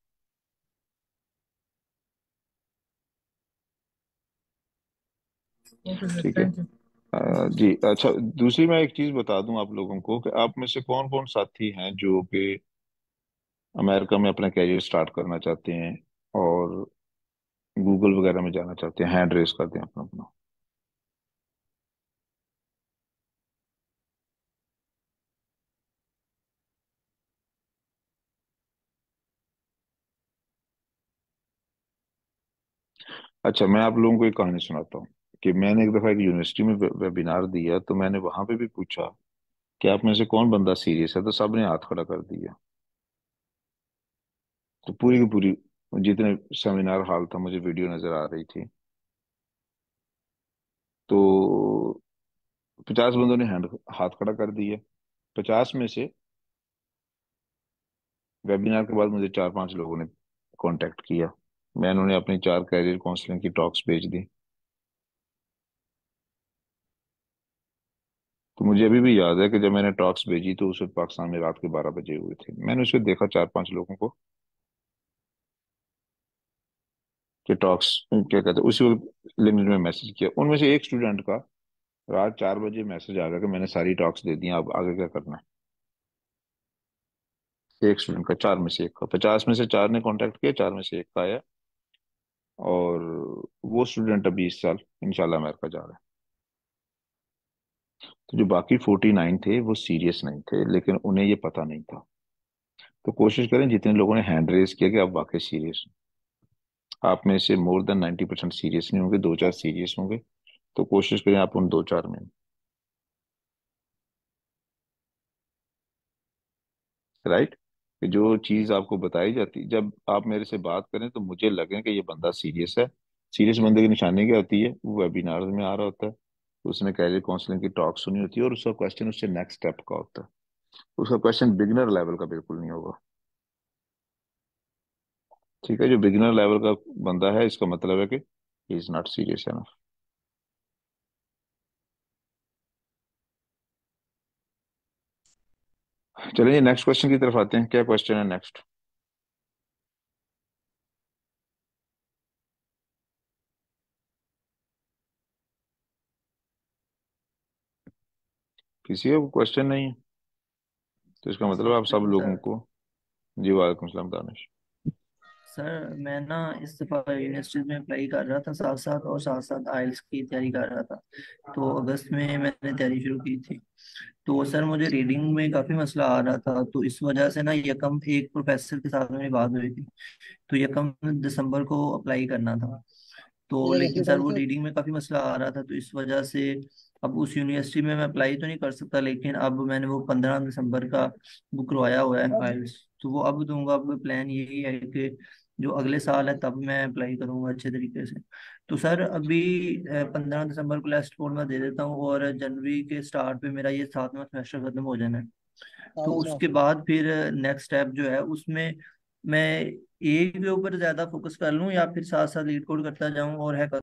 ओके सर, ठीक है। Thank you. जी अच्छा, दूसरी मैं एक चीज बता दूं आप लोगों को कि आप में से कौन कौन साथी हैं जो कि अमेरिका में अपना कैरियर स्टार्ट करना चाहते हैं और गूगल वगैरह में जाना चाहते हैं? हैंड रेस करते हैं अपना अपना। अच्छा, मैं आप लोगों को एक कहानी सुनाता हूँ कि मैंने एक दफा एक यूनिवर्सिटी में वेबिनार दिया, तो मैंने वहां पे भी पूछा कि आप में से कौन बंदा सीरियस है, तो सबने हाथ खड़ा कर दिया। तो पूरी की पूरी जितने सेमिनार हॉल था, मुझे वीडियो नजर आ रही थी, तो 50 बंदों ने हैंड हाथ खड़ा कर दिया। 50 में से वेबिनार के बाद मुझे 4-5 लोगों ने कांटेक्ट किया। मैंने उन्हें अपनी 4 कैरियर काउंसलिंग की टॉक्स भेज दी। तो मुझे अभी भी याद है कि जब मैंने टॉक्स भेजी तो उस वक्त पाकिस्तान में रात के 12 बजे हुए थे। मैंने उस वक्त देखा 4-5 लोगों को कि टॉक्स क्या कहते हैं, उसी वक्त लिंक्डइन में मैसेज किया। उनमें से एक स्टूडेंट का रात 4 बजे मैसेज आ गया कि मैंने सारी टॉक्स दे दी, अब आगे क्या करना है। एक स्टूडेंट का, 4 में से एक का। 50 में से 4 ने कांटेक्ट किया, 4 में से एक का आया। और वो स्टूडेंट अभी इस साल इंशाल्लाह अमेरिका जा रहा है। तो जो बाकी 49 थे वो सीरियस नहीं थे, लेकिन उन्हें ये पता नहीं था। तो कोशिश करें, जितने लोगों ने हैंड रेस किया कि आप वाकई सीरियस हैं, आप में से मोर देन 90% सीरियस नहीं होंगे, 2-4 सीरियस होंगे। तो कोशिश करें आप उन 2-4 में। राइट। कि जो चीज आपको बताई जाती, जब आप मेरे से बात करें तो मुझे लगे कि ये बंदा सीरियस है। सीरियस बंदे की निशानी क्या होती है? वो वेबिनार में आ रहा होता है, उसने कैरियर काउंसलिंग की टॉक सुनी होती है, और उसका क्वेश्चन उससे नेक्स्ट स्टेप का होता है। उसका क्वेश्चन बिगिनर लेवल का बिल्कुल नहीं होगा। ठीक है, जो बिगिनर लेवल का बंदा है, इसका मतलब है कि he is not serious enough. चलिए नेक्स्ट क्वेश्चन की तरफ आते हैं। क्या क्वेश्चन है नेक्स्ट? किसी का क्वेश्चन नहीं है, तो इसका मतलब आप सब लोगों सर को। जी वालेकुम सलाम दानिश। सर मैं ना इस दफ़ा यूनिवर्सिटीज में अप्लाई कर रहा था साथ साथ, और साथ साथ आइल्स की तैयारी कर रहा था। तो अगस्त में मैंने तैयारी शुरू की थी। तो सर मुझे रीडिंग में काफ़ी मसला आ रहा था, तो इस वजह से ना यकम एक प्रोफेसर के साथ मेरी बात हुई थी। तो यकम दिसंबर को अप्लाई करना था। तो लेकिन सर वो रीडिंग में काफ़ी मसला आ रहा था, तो इस वजह से अब उस यूनिवर्सिटी में मैं अप्लाई तो नहीं कर सकता, लेकिन अब मैंने वो 15 दिसंबर का बुक करवाया हुआ है आइल्स। तो वो अब दूंगा। अब प्लान यही है कि जो अगले साल है तब मैं अप्लाई करूंगा अच्छे तरीके से। तो सर अभी 15 दिसंबर को लास्ट कोड में दे देता हूँ, और जनवरी के स्टार्ट पे मेरा ये 7वां सेमेस्टर खत्म हो जाना है। तो उसके बाद फिर नेक्स्ट स्टेप जो है उसमें मैं एक के ऊपर ज्यादा फोकस कर लूँ, या फिर साथ साथ लीड कोड करता जाऊँ और है